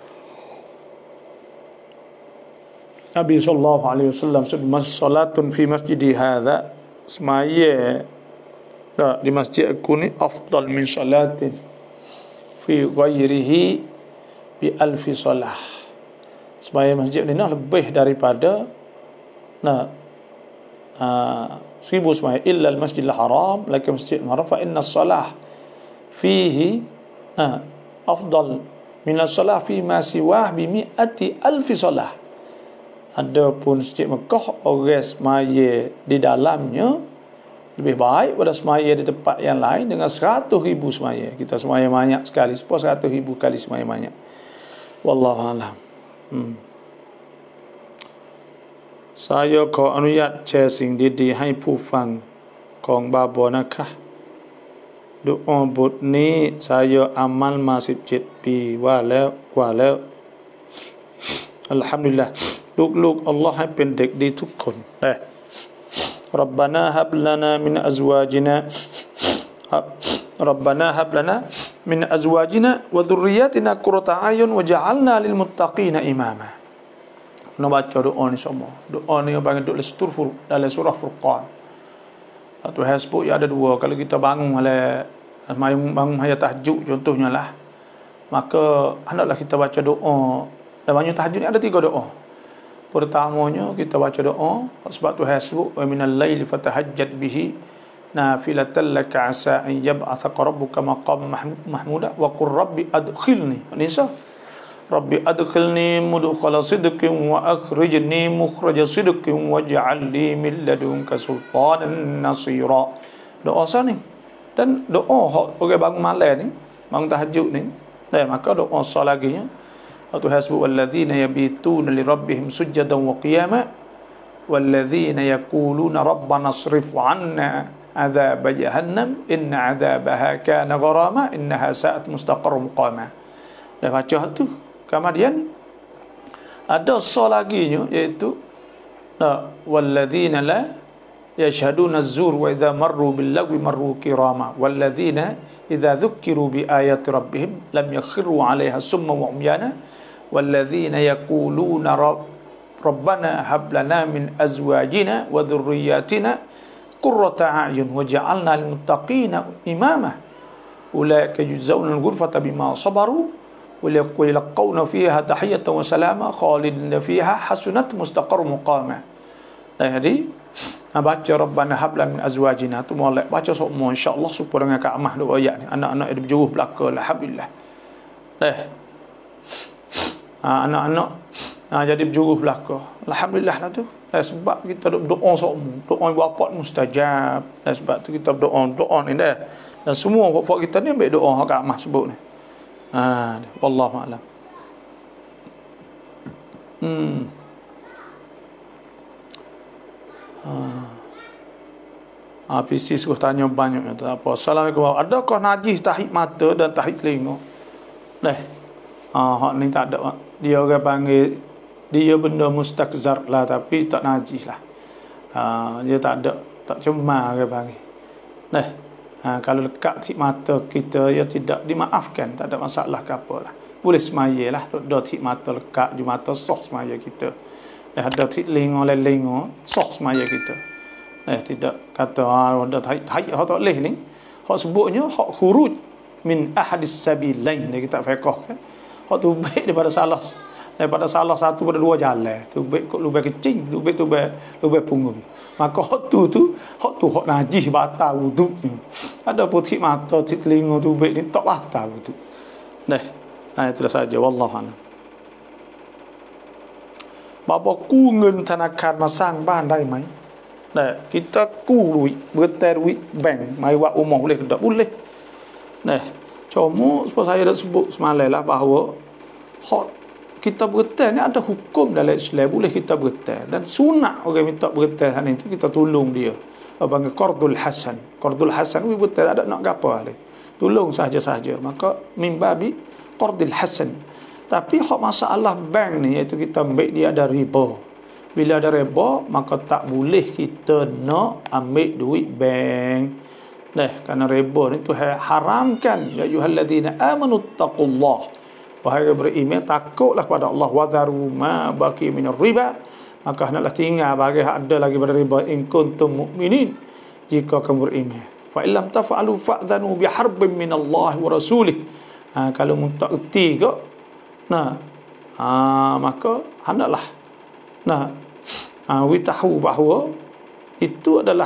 Nabi sallallahu alaihi wasallam sebut salatun fi masjidi hadza, semaya dah di masjid aku ni afdal min salatin fi ghairihi bi alfi salah. Semaya masjid ni nah lebih daripada nah uh, seribu semaya illa al masjidil haram, lakin masjid haram fa inna salah fihi nah afdal min as-salah fi ma siwah bi mi'ati alfi salah. Adapun masjid Mekah orang semaya di dalamnya lebih baik pada semaya di tempat yang lain dengan seratus ribu semaya. Kita semaya banyak sekali, sepuluh seratus ribu kali semaya banyak. Wallahu a'lam. Hmm. Saya ขออนุญาตแชร์สิ่งดีๆให้ผู้ฟังของบาบอนะคะดุอาบทนี้ saya amal มาสิบเจ็ดปีว่าแล้วกว่าแล้วอัลฮัมดุลิลละห์ลูกๆอัลลอฮ์ให้เป็นเด็กดีทุกคนเด้อ ربنا هب لنا من أزواجنا ربنا هب لنا من أزواجنا وذرياتنا قرة أعين وجعلنا للمتقين إماما. Nak baca doa ni semua. Doa ni bagi doa listur dalam surah Furqan. Tuhan sebut ya ada dua. Kalau kita bangun oleh bangun hayat tahajud contohnya lah, maka hendaklah kita baca doa. Dan banyak tahajud ni ada tiga doa. Pertamanya kita baca doa sebab Tuhan sebut wa minal laili fatahajjat bihi nafilatan laka asa an yab'athaka rabbuka maqaman mahmuda wa qur rabbi adkhilni. Nisa rabbi adkhilni mudkhala sidqin wa akhrijni mukhraja sidqin waj'al li min ladunka sultanan nasira. Doa sani dan doa orang bangun malam ni, bangun tahajud ni, dan maka doa sah lagi nya Tuhan sebut walladzina yabituna li rabbihim sujadan wa qiyama walladzina yaquluna rabbana asrif 'anna 'adzab jahannam inna 'adzabaha kana gharama innaha sa'at mustaqarra muqama. Dah baca tu. Kemudian ada sah lagi nya iaitu walladzina la yashhaduna az-zur wa idza marru bil lagwi marru kirama walladzina idza dhukkiru bi ayati rabbihim lam yakhiru 'alaiha summa wa umyana والذين يقولون ربنا هب لنا من أزواجنا وذرياتنا قرة أعين وجعلنا للمتقين إماما أولئك يجزون الغرفة بما صبروا ويلقون فيها تحية وسلاما خالدين فيها حسنت مستقر مقامة. Jadi baca Rabbana hab lana min azwajina tu molek baca semua insya-Allah supaya dengan Kak Amah dua ayat ni anak-anak dia berjuruh belaka alhamdulillah. Eh. Ha, anak-anak ha, jadi berjuruh belaka. Alhamdulillah lah tu. Eh, sebab kita berdoa semua, doa ibu bapa mustajab. Eh, sebab tu kita berdoa, doa ni dah. Dan semua hak kita ni ambil doa Kak Amah sebut ni. Ha, wallahu a'lam. Hmm. Ha. Ha, P C suruh tanya banyak tak apa. Assalamualaikum. Adakah najis tahi mata dan tahi telinga? Dah. Ha, hak ni tak ada. Dia orang panggil dia benda mustakzar lah tapi tak najis lah. Ha, dia tak ada, tak cemar orang panggil. Dah. Ha, kalau lekat tik mata kita ia tidak dimaafkan, tak ada masalah ke apa lah. Boleh semaya lah. Ada tik mata lekat di mata sah semaya kita. Eh, ada tik lingo lelingo sah semaya kita. Eh, tidak kata ah, ada tahi tahi hak tak leh ni. Hak sebutnya hak khuruj min ahadis sabilain dia kita fiqh kan. Hak tu baik daripada salah daripada salah satu pada dua jalan. Tu baik kok lubang kecing, tu baik tu baik lubang punggung. Maka hak tu tu hak tu hak najis batal wuduknya. Ada putih mata, putih telinga tu baik ni tak batal wuduk. Nah, ha, itulah saja wallahu a'lam. Bapa ku ngen thanakan ma sang ban dai mai? Nah, kita ku duit, bertai duit bank, mai buat rumah boleh ke tak? Boleh. Nah, cuma sebab saya dah sebut semalam lah bahawa hak kita bertai ni ada hukum dalam Islam, boleh kita bertai. Dan sunat orang minta bertai sana itu kita tolong dia. Panggil qardul hasan. Qardul hasan we bertai tak ada nak gapo ni. Tolong saja-saja. Maka mimbabi qardul hasan. Tapi hak masalah bank ni iaitu kita ambil dia ada riba. Bila ada riba maka tak boleh kita nak ambil duit bank. Nah, kerana riba ni tu haramkan. Ya ayyuhallazina amanu taqullah. Wahai beriman takutlah kepada Allah wa dharu ma baqi minar riba. Maka hendaklah tinggal bagi ada lagi pada riba in kuntum mu'minin jika kamu beriman. Fa illam taf'alu fa'dhanu bi harbin min Allah wa rasulih. Ha, kalau tak erti ke nah ha, maka hendaklah nah ha, we tahu bahawa itu adalah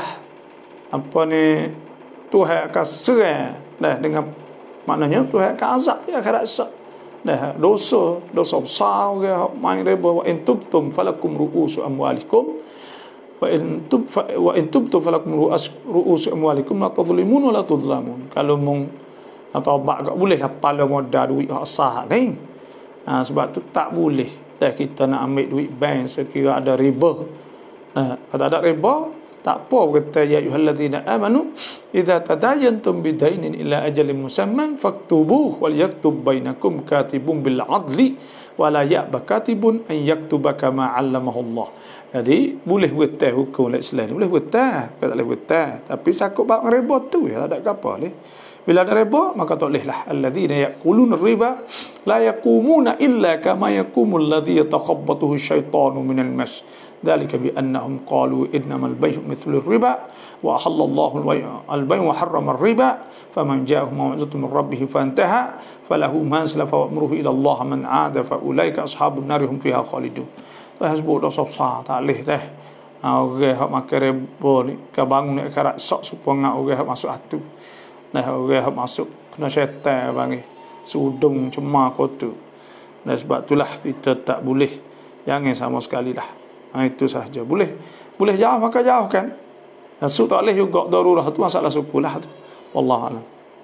apa ni Tuhan akan serang dah dengan maknanya Tuhan akan azab di akhirat esok. Dah dosa dosa besar ke main riba. Wa in tubtum falakum ru'usu amwalikum wa in tub wa in tubtum falakum ru'usu amwalikum la tadhlimun wa la tudhlamun. Kalau mung atau bak gak boleh lah pala modal duit hak sah ni. Ha, sebab tu tak boleh dah kita nak ambil duit bank sekira ada riba. Ha, kalau ada riba tak apa kata ya ayyuhallazina amanu idza tadayantum bidainin ila ajalin musamman faktubuhu wal yaktub bainakum katibun bil adli wala ya'ba katibun an yaktuba kama 'allamahu Allah. Jadi boleh betul hukum Islam boleh betul, tak boleh betul, tapi sakut bab riba tu ya tak apa leh. Bila ada riba maka tak boleh lah. Alladzina yaquluna riba la yaqumuna illa kama yaqumul ladzi yatakhabbathu asyaitanu minal mas. Dzalika bi annahum qalu innamal bay'u mithlu riba wa ahallallahu al-bay' wa harrama ar-riba faman ja'ahu maw'izatun min rabbih fantaha falahu ma salafa wa amruhu ila Allah man 'ada fa ulaika ashabun nar hum fiha khalidun. Hasbu dosa besar tak boleh dah. Orang hak makan riba ni ke bangun nak karak sok supaya orang hak masuk hatu. Nah, orang hak masuk kena syaitan panggil sudung cemar kotor. Dan sebab itulah kita tak boleh jangan sama sekali lah. Ha, itu sahaja. Boleh boleh jauh maka jauh kan. Dan su tak boleh juga darurah tu masalah suku lah tu. Wallahu a'lam.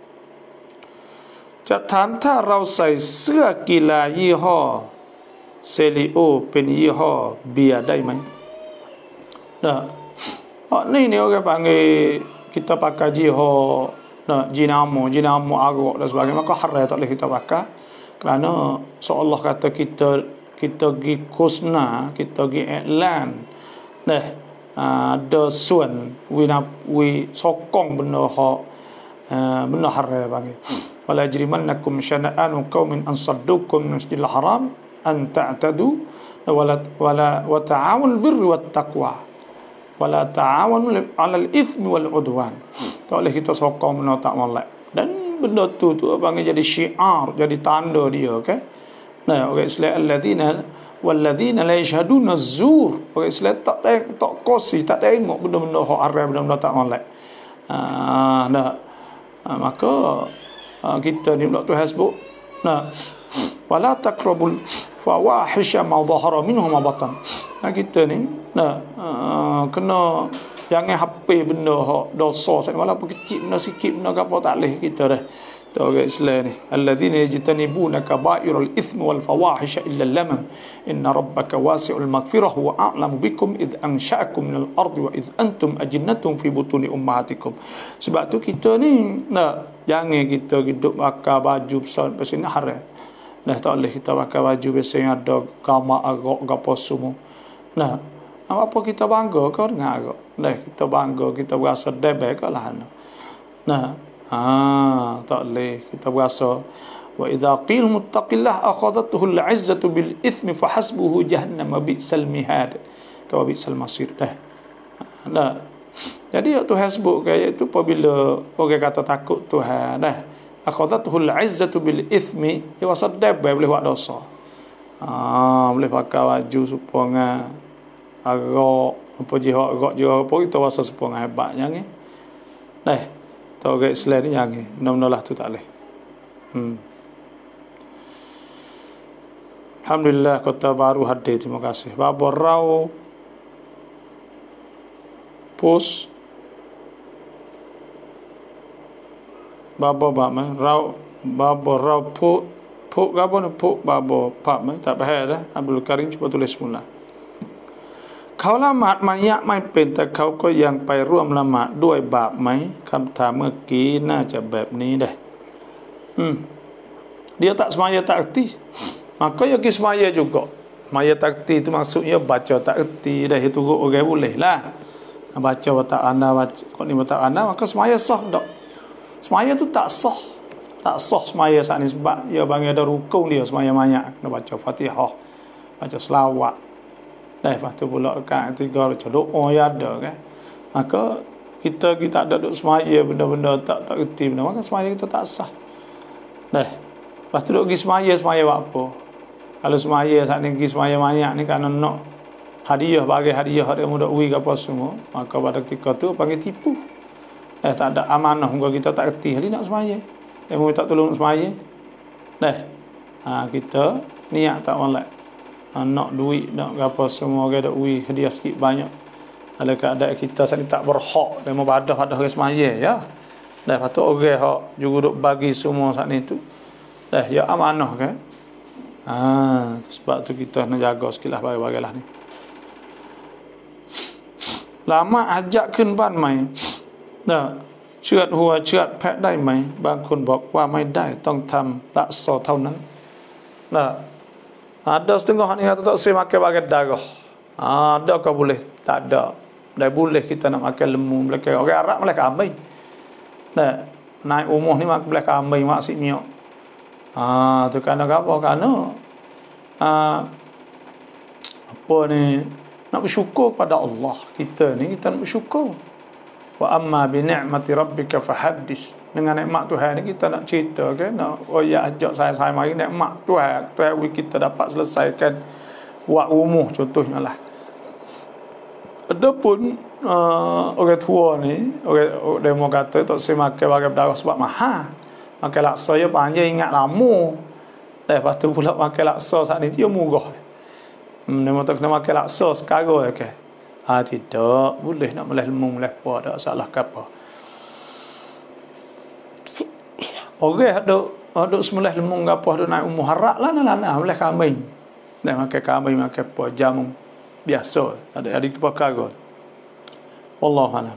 Cak tanta rau sai sia kila yi ha selio pen yi ha bia dai mai. Dah. Hak ni ni orang panggil kita pakai ji ha nah jinamo jinamo agak dan sebagainya maka haram tak boleh kita pakai kerana seolah kata kita kita pergi kusna, kita pergi iklan dah ada suan wina wi sokong benda hak uh, benda haram bagi wala jrimannakum syana'anu qaumin an saddukum masjidil haram an ta'tadu wala wala wa ta'awul birri wat taqwa wala ta'awun 'alal itsmi wal 'udwan. Tak boleh kita sokong benda tak molek. Dan benda tu tu panggil jadi syiar, jadi tanda dia, okey. Nah, orang Islam alladzina walladzina la yashhaduna az-zur. Orang Islam tak tengok, tak kosi, tak tengok benda-benda hak haram, benda-benda tak molek. Ah, nah. Ha, maka ha, kita ni pula Tuhan sebut, nah, wala taqrabul fawahisha ma dhahara minhu ma batan. Nah, kita ni nah uh, kena jangan hape benda hak dosa walaupun kecil, benda sikit, benda apa tak leh kita dah. Tu orang Islam ni, alladzina yajtanibuna kaba'irul ithmi wal fawahisha illa lamam inna rabbaka wasi'ul maghfirah wa a'lamu bikum id ansha'akum minal ardi wa id antum ajinnatun fi butuni ummahatikum. Sebab tu kita ni nah jangan kita hidup pakai baju besar pasal ni haram. Nah, tak boleh kita pakai baju biasa yang ada gamak agak gapo semua. Nah, apa kita bangga kau dengan agak. Nah, kita bangga, kita berasa debek lah. Nah, ah, tak boleh kita berasa wa idza qil muttaqillah akhadhathu al-'izzatu bil ithmi fa hasbuhu jahannam bi'sal mihad ka bi'sal masir dah. Nah, jadi Tuhan sebut kayak itu apabila orang kata takut Tuhan dah akhadhathu al-'izzatu bil ithmi ya wasadab boleh buat dosa. Ah, boleh pakai baju supaya agak apa jihad agak jihad apa kita rasa supaya hebatnya ni. Dah tahu orang Islam ni yang benda-benda lah tu tak boleh. Hmm. Alhamdulillah kota baru hadir, terima kasih. Baba Rau Pus Baba Bama Rau Baba Rau Puk Puk apa ni Puk Baba Pak mai tak faham dah. Abdul Karim cuba tulis semula. เขาละหมาดมายะไม่เป็นแต่เขาก็ยังไปร่วมละหมาดด้วยบาปไหมคำถามเมื่อกี้น่าจะแบบนี้เด้อืม dia tak semaya tak erti maka ya pergi semaya juga. Semaya tak erti itu maksudnya baca tak erti dah itu orang boleh lah baca tak anda baca kok ni tak anda maka semaya sah tak. Semaya tu tak sah tak sah semaya saat ni sebab ya bang ada rukun dia semaya banyak kena baca Fatihah, baca selawat. Dah lepas tu pula rakaat ketiga baca doa ya ada kan. Maka kita kita ada duk semaya benda-benda tak tak erti benda maka semaya kita tak sah. Dah. Lepas tu duk pergi semaya semaya buat apa? Kalau semaya saat ni pergi semaya banyak ni kerana nak hadiah bagi hadiah ada mudah uwi ke apa semua, maka pada ketika tu panggil tipu. Eh tak ada amanah muka kita tak erti hari nak semaya. Dia minta tolong semaya. Dah. Ha, kita niat tak molek. Ha, nak duit, nak apa semua orang ada uwi hadiah sikit banyak. Dalam keadaan kita saat ni tak berhak dan membadah pada hari semaya ya. Dah patut orang hak juga duk bagi semua saat ni tu. Dah ya amanah kan. Ha, sebab tu kita nak jaga sikitlah bagi-bagilah ni. Lama ajakขึ้นบ้านใหม่ Dah เชือดหัวเชือดแพะได้ไหมบางคนบอกว่าไม่ได้ต้องทำละซอเท่านั้น Dah ada setengah ni kata tak saya makan bagai darah. Ha, ada ke boleh? Tak ada. Dah boleh kita nak makan lembu belaka. Orang Arab malah kambing. Dah naik umur ni makan belaka kambing maksudnya. Ah, tu kerana apa? Kerana ah, apa ni? Nak bersyukur pada Allah. Kita ni kita nak bersyukur. Wa amma bi ni'mati rabbika fahaddis. Dengan nikmat Tuhan ni kita nak cerita kan, nak oh ya ajak saya-saya mari nikmat Tuhan. Tuhan kita dapat selesaikan buat rumah contohnya lah. Adapun uh, orang tua ni, orang demo kata tak saya makan bagai darah sebab mahal. Makan laksa ya panjang ingat lama. Dah lepas tu pula makan laksa saat ni dia murah. Hmm, demo tak kena makan laksa sekarang okey. Ah tidak, boleh nak meleh lemung meleh apa tak salah ke apa. Orang ada ada semelih lemung ke apa ada naik umur harak lah lah lah meleh kambing. Dah makan kambing makan apa jamu biasa ada ada perkara. Wallahu a'lam.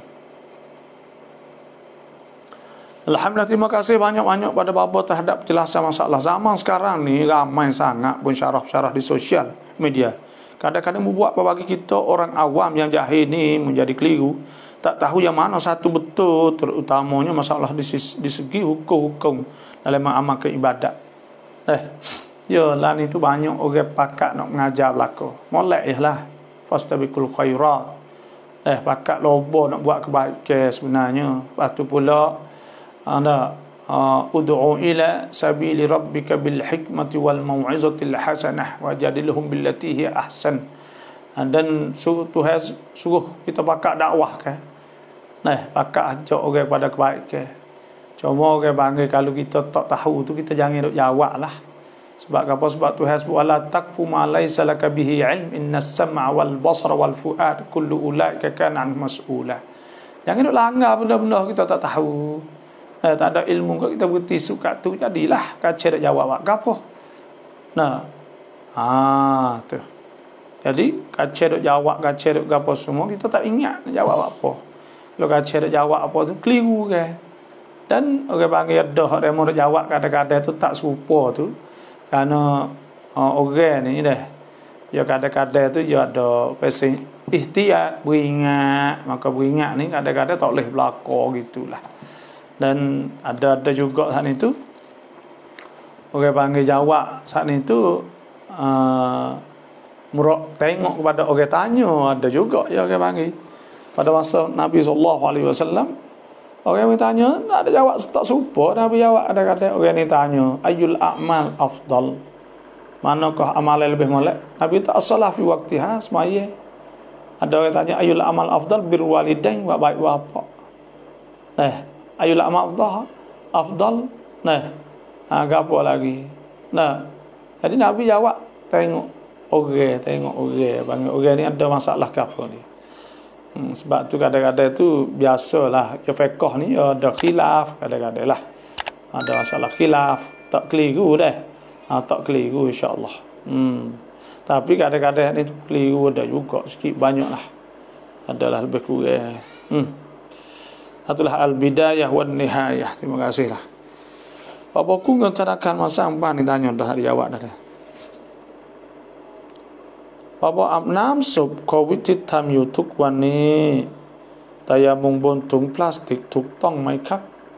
Alhamdulillah, terima kasih banyak-banyak pada bapa terhadap penjelasan masalah. Zaman sekarang ni ramai sangat pun syarah-syarah di sosial media. Kadang-kadang membuat bagi kita orang awam yang jahil ni menjadi keliru. Tak tahu yang mana satu betul, terutamanya masalah di, di segi hukum-hukum dalam mengamalkan ibadat. Eh, ya lah ni tu banyak orang pakat nak mengajar belaka. Molek je lah. Fastabiqul khairat. Eh, pakat lobo nak buat kebaikan sebenarnya. Lepas tu pula, anda uh, ud'u ila sabili rabbika bil hikmati wal mau'izatil hasanah wajadilhum billati hiya ahsan. Uh, dan suruh Tuhan suruh kita pakak dakwah ke. Nah, pakak ajak orang pada kebaikan. Cuma orang panggil kalau kita tak tahu tu kita jangan duk jawab lah. Sebab apa? Sebab Tuhan sebut wala takfu ma laysa laka bihi ilm innas sam'a wal basara wal fuad kullu ulaika kana an mas'ula. Jangan duk langgar benda-benda kita tak tahu. Eh, tak ada ilmu kau kita berhenti suka tu jadilah kacau dak jawab apa. Nah. Ha tu. Jadi kacau dak jawab kacau dak apa semua kita tak ingat nak jawab apa. Kalau kacau dak jawab apa tu keliru ke. Dan orang panggil dah hak demo dak jawab kadang-kadang tu tak serupa tu. Karena uh, orang ni dah ya kadang-kadang tu dia ada pasal ihtiyat beringat, maka beringat ni kadang-kadang tak boleh berlaku gitulah. Dan ada-ada juga saat itu orang panggil jawab saat itu uh, murak tengok kepada orang tanya, ada juga ya orang panggil pada masa Nabi sallallahu alaihi wasallam orang yang tanya tak ada jawab tak serupa. Nabi jawab ada-ada orang ni tanya ayyul a'mal afdal, manakah amalan lebih molek? Nabi tak as-salah fi waqtiha semaya. Ada orang tanya ayyul amal afdal bir walidain wa baik bapa. Nah, ayyul amal afdal afdal nah agak apa lagi. Nah, jadi Nabi jawab tengok orang, tengok orang, panggil orang ni ada masalah ke apa ni. Hmm, sebab tu kadang-kadang tu biasalah ya fiqh ni ya ada khilaf kadang-kadang lah. Ada masalah khilaf, tak keliru dah. Ha, tak keliru insya-Allah. Hmm. Tapi kadang-kadang ni tu keliru ada juga sikit banyaklah. Adalah lebih kurang. Hmm. Itulah al-bidayah wan nihayah. Terima kasihlah. Apa ku ngecarakan masa apa ni tanya dah hari awak dah. Bapa amnam sub covid tam YouTube วันนี้ตายามุงบนถุงพลาสติกถูกต้องไหมครับ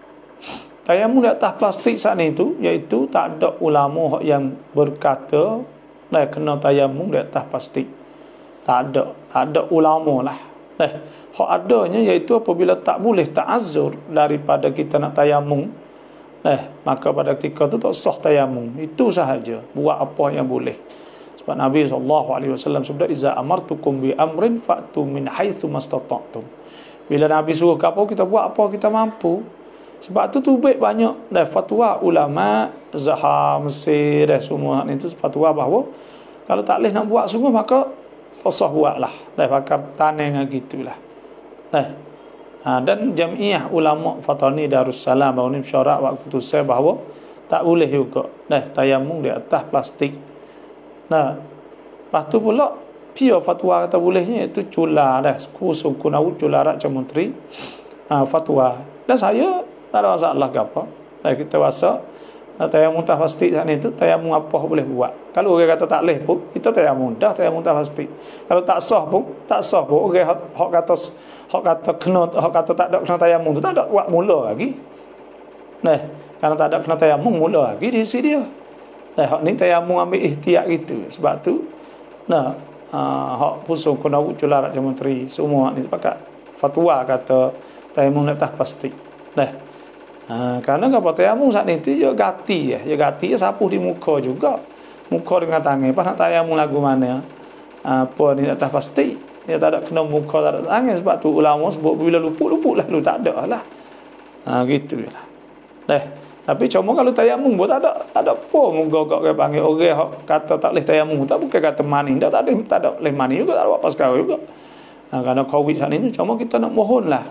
Tayamum di atas plastik saat itu iaitu tak ada ulama yang berkata nah kena tayamum di atas plastik. Tak ada, tak ada ulama lah. Nah, hak adanya iaitu apabila tak boleh ta'azzur daripada kita nak tayamum. Nah, maka pada ketika itu tak sah tayamum. Itu sahaja. Buat apa yang boleh. Sebab Nabi sallallahu alaihi wasallam sebut iza amartukum bi amrin fa'tu min haitsu mastata'tum. Bila Nabi suruh apa kita buat apa kita mampu. Sebab tu tu baik banyak dah fatwa ulama Zahar Mesir dah semua ni tu fatwa bahawa kalau tak boleh nak buat sungguh maka usah buatlah. Dah pakai tanah dengan gitulah. Dah. Ha, dan Jamiah Ulama Fatani Darussalam bahawa ni syarat waktu tu saya bahawa tak boleh juga dah tayamum di atas plastik. Nah, lepas tu pula pia fatwa kata bolehnya itu cula dah kusung kunau cula raja menteri ha, fatwa. Dan saya tak ada masalah ke apa. Dah kita rasa nak tayamum atas plastik saat ni tu tayamum apa boleh buat. Kalau orang kata tak boleh pun kita tayamum dah tayamum atas plastik. Kalau tak sah pun tak sah pun orang hak kata hak kata kena hak kata tak ada kena tayamum tu tak ada buat mula lagi. Nah, kalau tak ada kena tayamum mula lagi di sini dia. Nah, hak ni tayamum ambil ihtiyat gitu. Sebab tu nah uh, hak pusung kena ucul raja menteri semua ni pakai fatwa kata tayamum atas plastik. Nah, uh, kerana apa tayamum saat ni tu dia gati ya, dia gati ya sapuh di muka juga. Muka dengan tangan. Pas nak tayamum lagu mana? Uh, apa ni atas plastik. Dia tak ada kena muka tak ada tangan sebab tu ulama sebut bila luput-luput lah lu tak ada lah. Ha uh, gitulah. Dah. Tapi cuma kalau tayamum pun tak ada, tak ada apa menggogok ke panggil orang hok kata tak boleh tayamum, tak bukan kata mani, tak ada tak ada boleh mani juga, tak ada apa sekarang juga. Ha, kerana covid saat ini cuma kita nak mohonlah.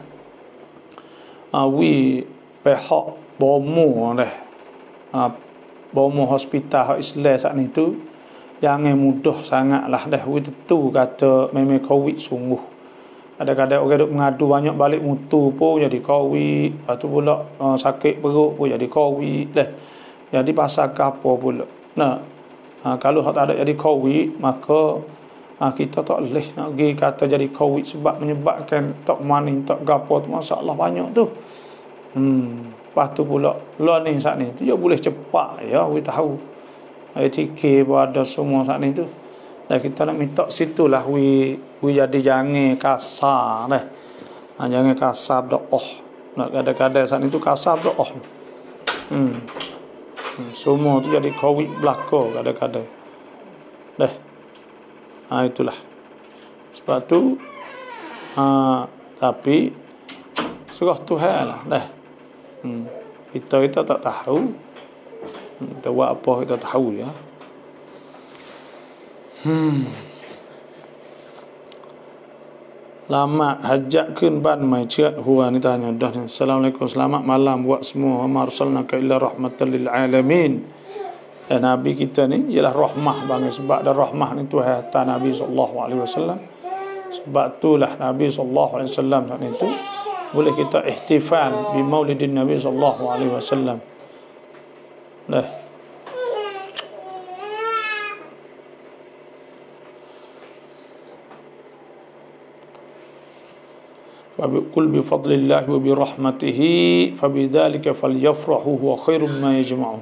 Ah uh, we pihak bomo dah. Ah uh, bomo hospital hak Islam saat ni tu jangan mudah sangatlah dah we tentu kata memang covid sungguh. Kadang-kadang orang duk mengadu banyak balik mutu pun jadi covid, lepas tu pula uh, sakit perut pun jadi covid dah. Jadi pasal apa pula. Nah, uh, kalau hak tak ada jadi covid, maka uh, kita tak boleh nak pergi kata jadi covid sebab menyebabkan tak maning, tak gapo tu masalah banyak tu. Hmm, lepas tu pula learning saat ni tu dia boleh cepat ya, we tahu. I T K pun ada semua saat ni tu. Dan kita nak minta situlah we we jadi jangan kasar dah. Ha, jangan kasar doa. Nak kadang-kadang saat itu kasar doa. Hmm. hmm. Semua tu jadi kawit belaka kadang-kadang. Dah. Ha, itulah. Sebab tu ha, tapi serah Tuhan lah. Dah. Hmm. Kita kita tak tahu. Hmm. Kita buat apa kita tahu ya. Hmm. Lama hajat kun ban mai ciat huwa ni tanya dah. Assalamualaikum, selamat malam buat semua. Ma arsalnaka illa rahmatan lil alamin. Dan Nabi kita ni ialah rahmah bagi sebab ada rahmah ni Tuhan ta Nabi sallallahu alaihi wasallam. Sebab itulah Nabi sallallahu alaihi wasallam saat itu boleh kita ihtifal bi maulidin Nabi sallallahu alaihi wasallam. Dah. Qul bi fadlillahi wa bi rahmatihi fabidzalika falyafrahu huwa khairum ma yajma'un.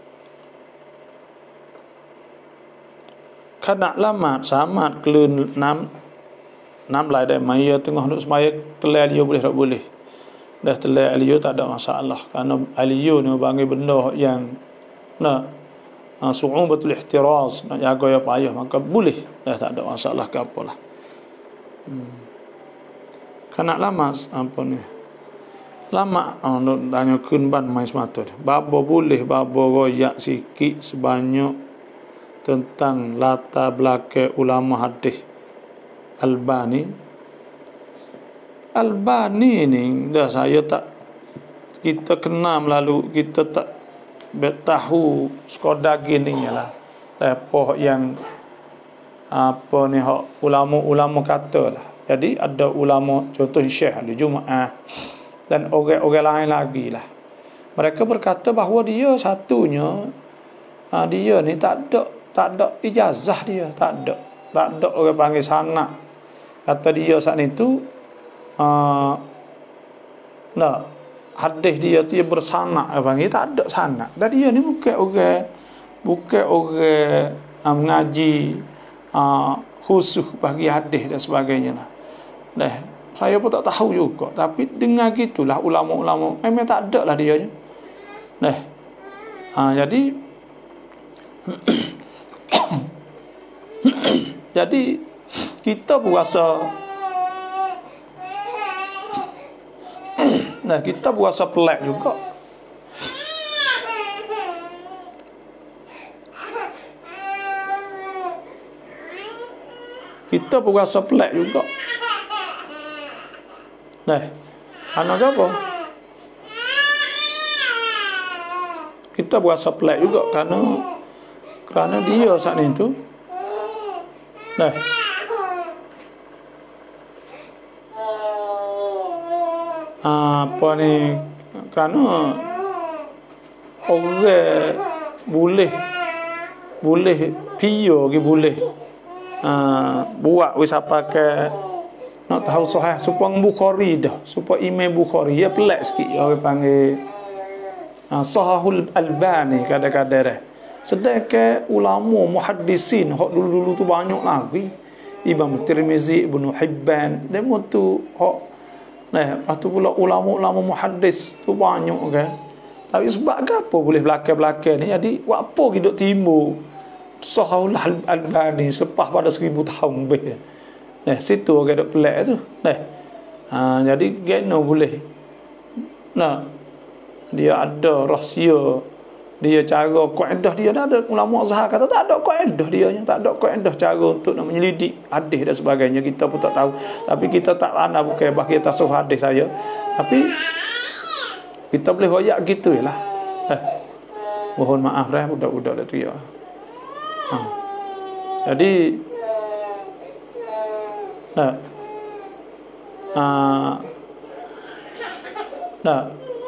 Kanak lama samat kelun nam nam lai dai mai tengah duk semaya telai dia boleh tak boleh. Dah telai aliyo tak ada masalah kerana aliyo ni bagi benda yang nak su'ubatul ihtiraz, nak jaga ya payah maka boleh. Dah tak ada masalah ke apalah. Hmm. Kanak lama apa ni? Lama oh, tanya kun ban mai semata. Babo boleh babo royak sikit sebanyak tentang latar belakang ulama hadis Albani. Albani ni dah saya tak kita kenal lalu kita tak bertahu sekadar gini lah. Apa yang apa ni hak ulama-ulama kata lah. Jadi ada ulama contoh Syekh ada Jumaah dan orang-orang lain lagi lah. Mereka berkata bahawa dia satunya ha, dia ni tak ada tak ada ijazah dia, tak ada. Tak ada orang panggil sanak. Kata dia saat itu uh, nah, hadis dia tu dia bersanak apa panggil tak ada sanak. Dan dia ni bukan orang bukan orang uh, mengaji uh, khusus bagi hadis dan sebagainya lah. Dah, saya pun tak tahu juga. Tapi dengar gitulah ulama-ulama memang tak ada lah dia. Dah. Ha, jadi jadi kita berasa nah kita berasa pelik juga. Kita berasa pelik juga. Nah, anak apa? Kita berasa pelik juga kerana kerana dia saat itu. Nah, apa ni? Kerana orang boleh boleh pio ke boleh uh, buat wis pakai nak tahu sahih supaya Bukhari dah supaya Imam Bukhari ya pelik sikit orang panggil uh, Sahihul Albani kadang-kadang dah. Sedangkan ulama muhaddisin hak dulu-dulu tu banyak lagi. Imam Tirmizi, Ibnu Hibban, demo tu hak nah, lepas tu pula ulama-ulama muhaddis tu banyak kan. Tapi sebab apa boleh belakang-belakang ni jadi buat apa hidup timbul Sahihul Albani sepah pada seribu tahun lebih. Nah, situ orang duk pelik tu. Nah. Ha, jadi geno boleh. Nah. Dia ada rahsia. Dia cara kaedah dia ada ulama Azhar kata tak ada kaedah dia, tak ada kaedah cara untuk nak menyelidik hadis dan sebagainya. Kita pun tak tahu. Tapi kita tak ana bukan bah kita tasawuf hadis saya. Tapi kita boleh royak gitu yalah. Eh. Mohon maaf dah budak-budak tu ya. Ha. Jadi nah. Ah. Nah.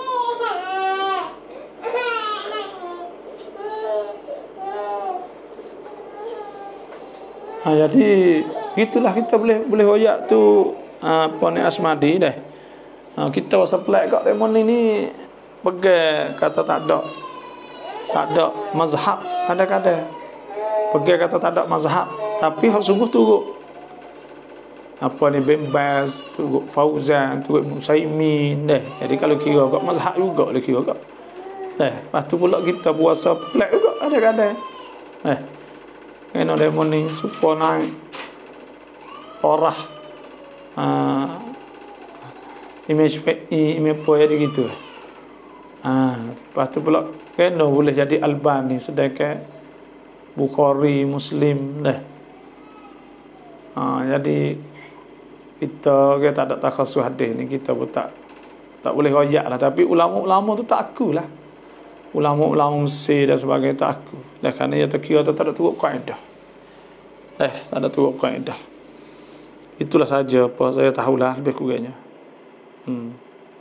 Ha, jadi gitulah kita boleh boleh royak tu apa ni Asmadi dah. Ha, kita rasa pelik kat temon ni pegang kata tak ada tak ada mazhab kadang-kadang. Pegang kata tak ada mazhab tapi hak sungguh turut apa ni Bin Baz, turut Fauzan, turut Musaimin dah. Jadi kalau kira kat mazhab juga boleh kira kat. Eh, lepas tu pula kita puasa plek juga kadang-kadang. Eh, kena demo ni supaya naik orah uh, image image poya dia gitu. Ah, lepas tu pula kena boleh jadi Albani sedangkan Bukhari, Muslim dah. Ah, jadi kita kita tak ada takhasus hadis ni, kita pun tak tak boleh royak lah. Tapi ulama-ulama tu tak aku lah. Ulama-ulama Mesir dan sebagainya tak aku. Dah kerana dia terkira tak ada turut kaedah. Eh, tak ada turut kaedah. Itulah saja apa saya tahulah lebih kurangnya. Hmm.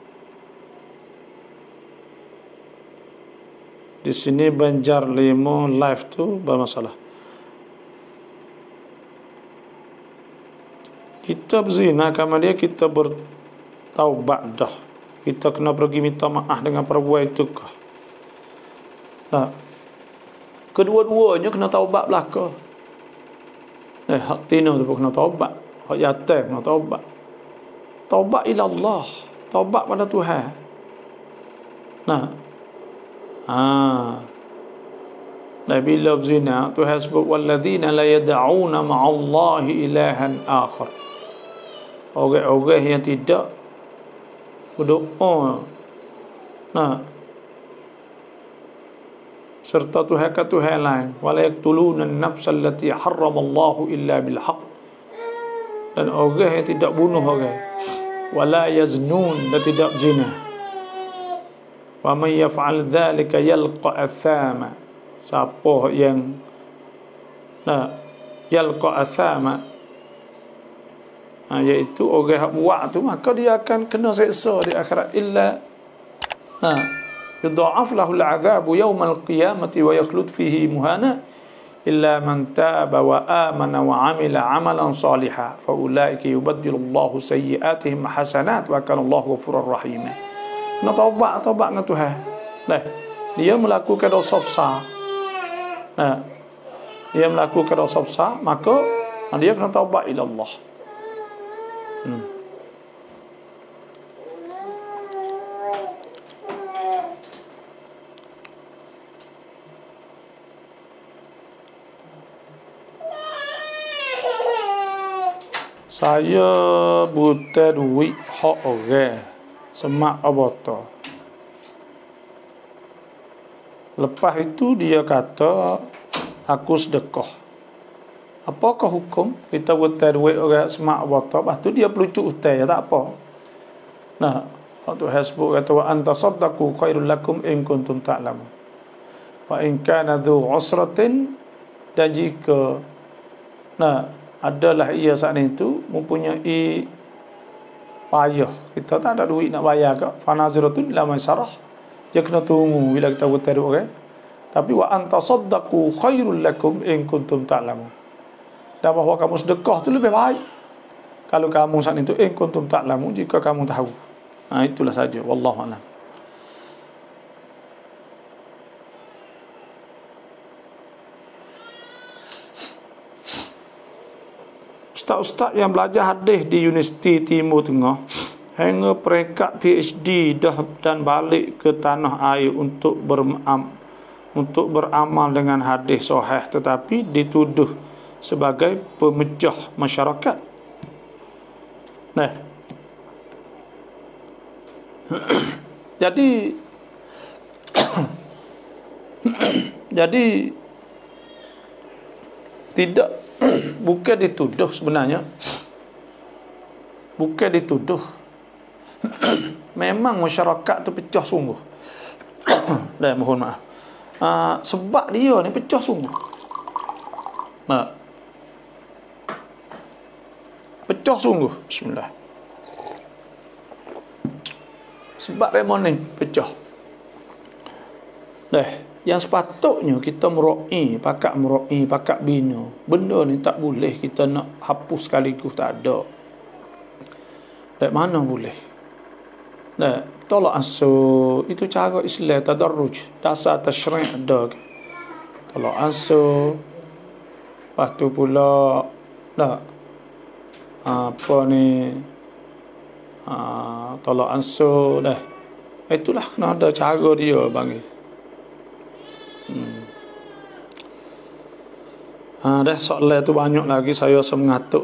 Di sini Banjar Limo live tu bermasalah. Kita berzina sama dia, kita bertaubat dah. Kita kena pergi minta maaf dengan perbuatan itu kah? Nah, kedua-duanya kena taubat belaka. Eh, hak tino tu pun kena taubat. Hak yatim kena taubat. Taubat ila Allah. Taubat pada Tuhan. Nah. Ah. Dan bila berzina, Tuhan sebut walladzina la yad'una ma'allahi ilahan akhar. Orang-orang yang tidak berdoa. Nah. Serta Tuhan ke Tuhan lain. Wala yaqtuluna an-nafsa allati harramallahu illa bil haqq. Dan orang yang tidak bunuh orang. Wala yaznun, dan tidak zina. Wa man yaf'al dzalika yalqa athama. Siapa yang nah yalqa athama, ha, iaitu orang yang buat tu, maka dia akan kena seksa di akhirat. Illa ha yudha'af lahu al'adhabu yawmal qiyamati wa yakhlud fihi muhana illa man taba wa amana wa amila amalan salihan fa ulaika yubaddilu Allahu sayyi'atihim hasanat wa kana Allahu ghafurur rahim. Nak taubat, taubat dengan Tuhan. Nah, dia melakukan dosa besar. Nah, dia melakukan dosa besar, maka dia kena taubat ila Allah. Hmm. Saya buta duit hak orang semak abota. Lepas itu dia kata aku sedekah. Apakah hukum kita buta duit orang semak abota? Lepas tu dia pelucuk hutang, ya tak apa. Nah, waktu hasbu kata wa anta saddaqu khairul lakum in kuntum ta'lamun. Wa in kana dhu usratin, dan jika nah adalah ia saat itu mempunyai payah, kita tak ada duit nak bayar ke, fanaziratun ila maisarah, dia kena tunggu bila kita buat duit, okay? Tapi wa anta saddaqu khairul lakum in kuntum ta'lamun, dan bahawa kamu sedekah tu lebih baik kalau kamu saat itu in kuntum ta'lamun, jika kamu tahu. Nah, itulah saja, wallahu a'lam. Ustaz-ustaz yang belajar hadis di Universiti Timur Tengah hingga peringkat P H D dah dan balik ke tanah air untuk beram, untuk beramal dengan hadis sahih, tetapi dituduh sebagai pemecah masyarakat. Nah, jadi jadi tidak bukan dituduh sebenarnya, bukan dituduh. Memang masyarakat tu pecah sungguh. Dan mohon maaf, uh, sebab dia ni pecah sungguh. Nah, pecah sungguh. Bismillah. Sebab memang ni pecah. Dah, yang sepatutnya kita mero'i, pakak mero'i, pakak bina. Benda ni tak boleh kita nak hapus sekaligus, tak ada. Dari mana boleh? Nah, tolak ansur, itu cara Islam tadarruj, dasar tasyri' ada. Tolak ansur, lepas tu pula dah apa ni, ha, tolak ansur dah. Itulah kena ada cara dia bagi. Ha, dah soalan tu banyak lagi, saya rasa mengatuk.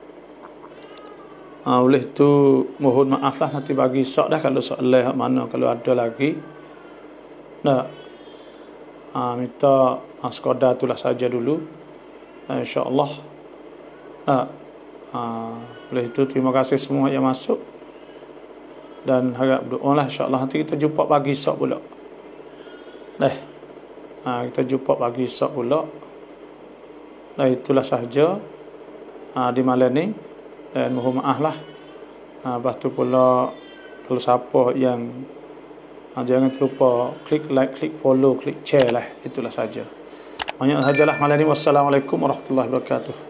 Ha, oleh tu mohon maaf lah, nanti bagi sok dah kalau soalan mana kalau ada lagi. Dah. Ha, minta ha, sekadar itulah saja dulu. Ha, InsyaAllah. Ha, ha, oleh itu terima kasih semua yang masuk. Dan harap berdoa lah, insyaAllah nanti kita jumpa pagi esok pula. Dah. Ha, kita jumpa pagi esok pula. Dan itulah sahaja ha, di malam ni. Dan mohon maaf lah. Ha, lepas tu pula kalau siapa yang ha, jangan terlupa klik like, klik follow, klik share lah. Itulah sahaja. Banyak sahajalah malam ni. Wassalamualaikum warahmatullahi wabarakatuh.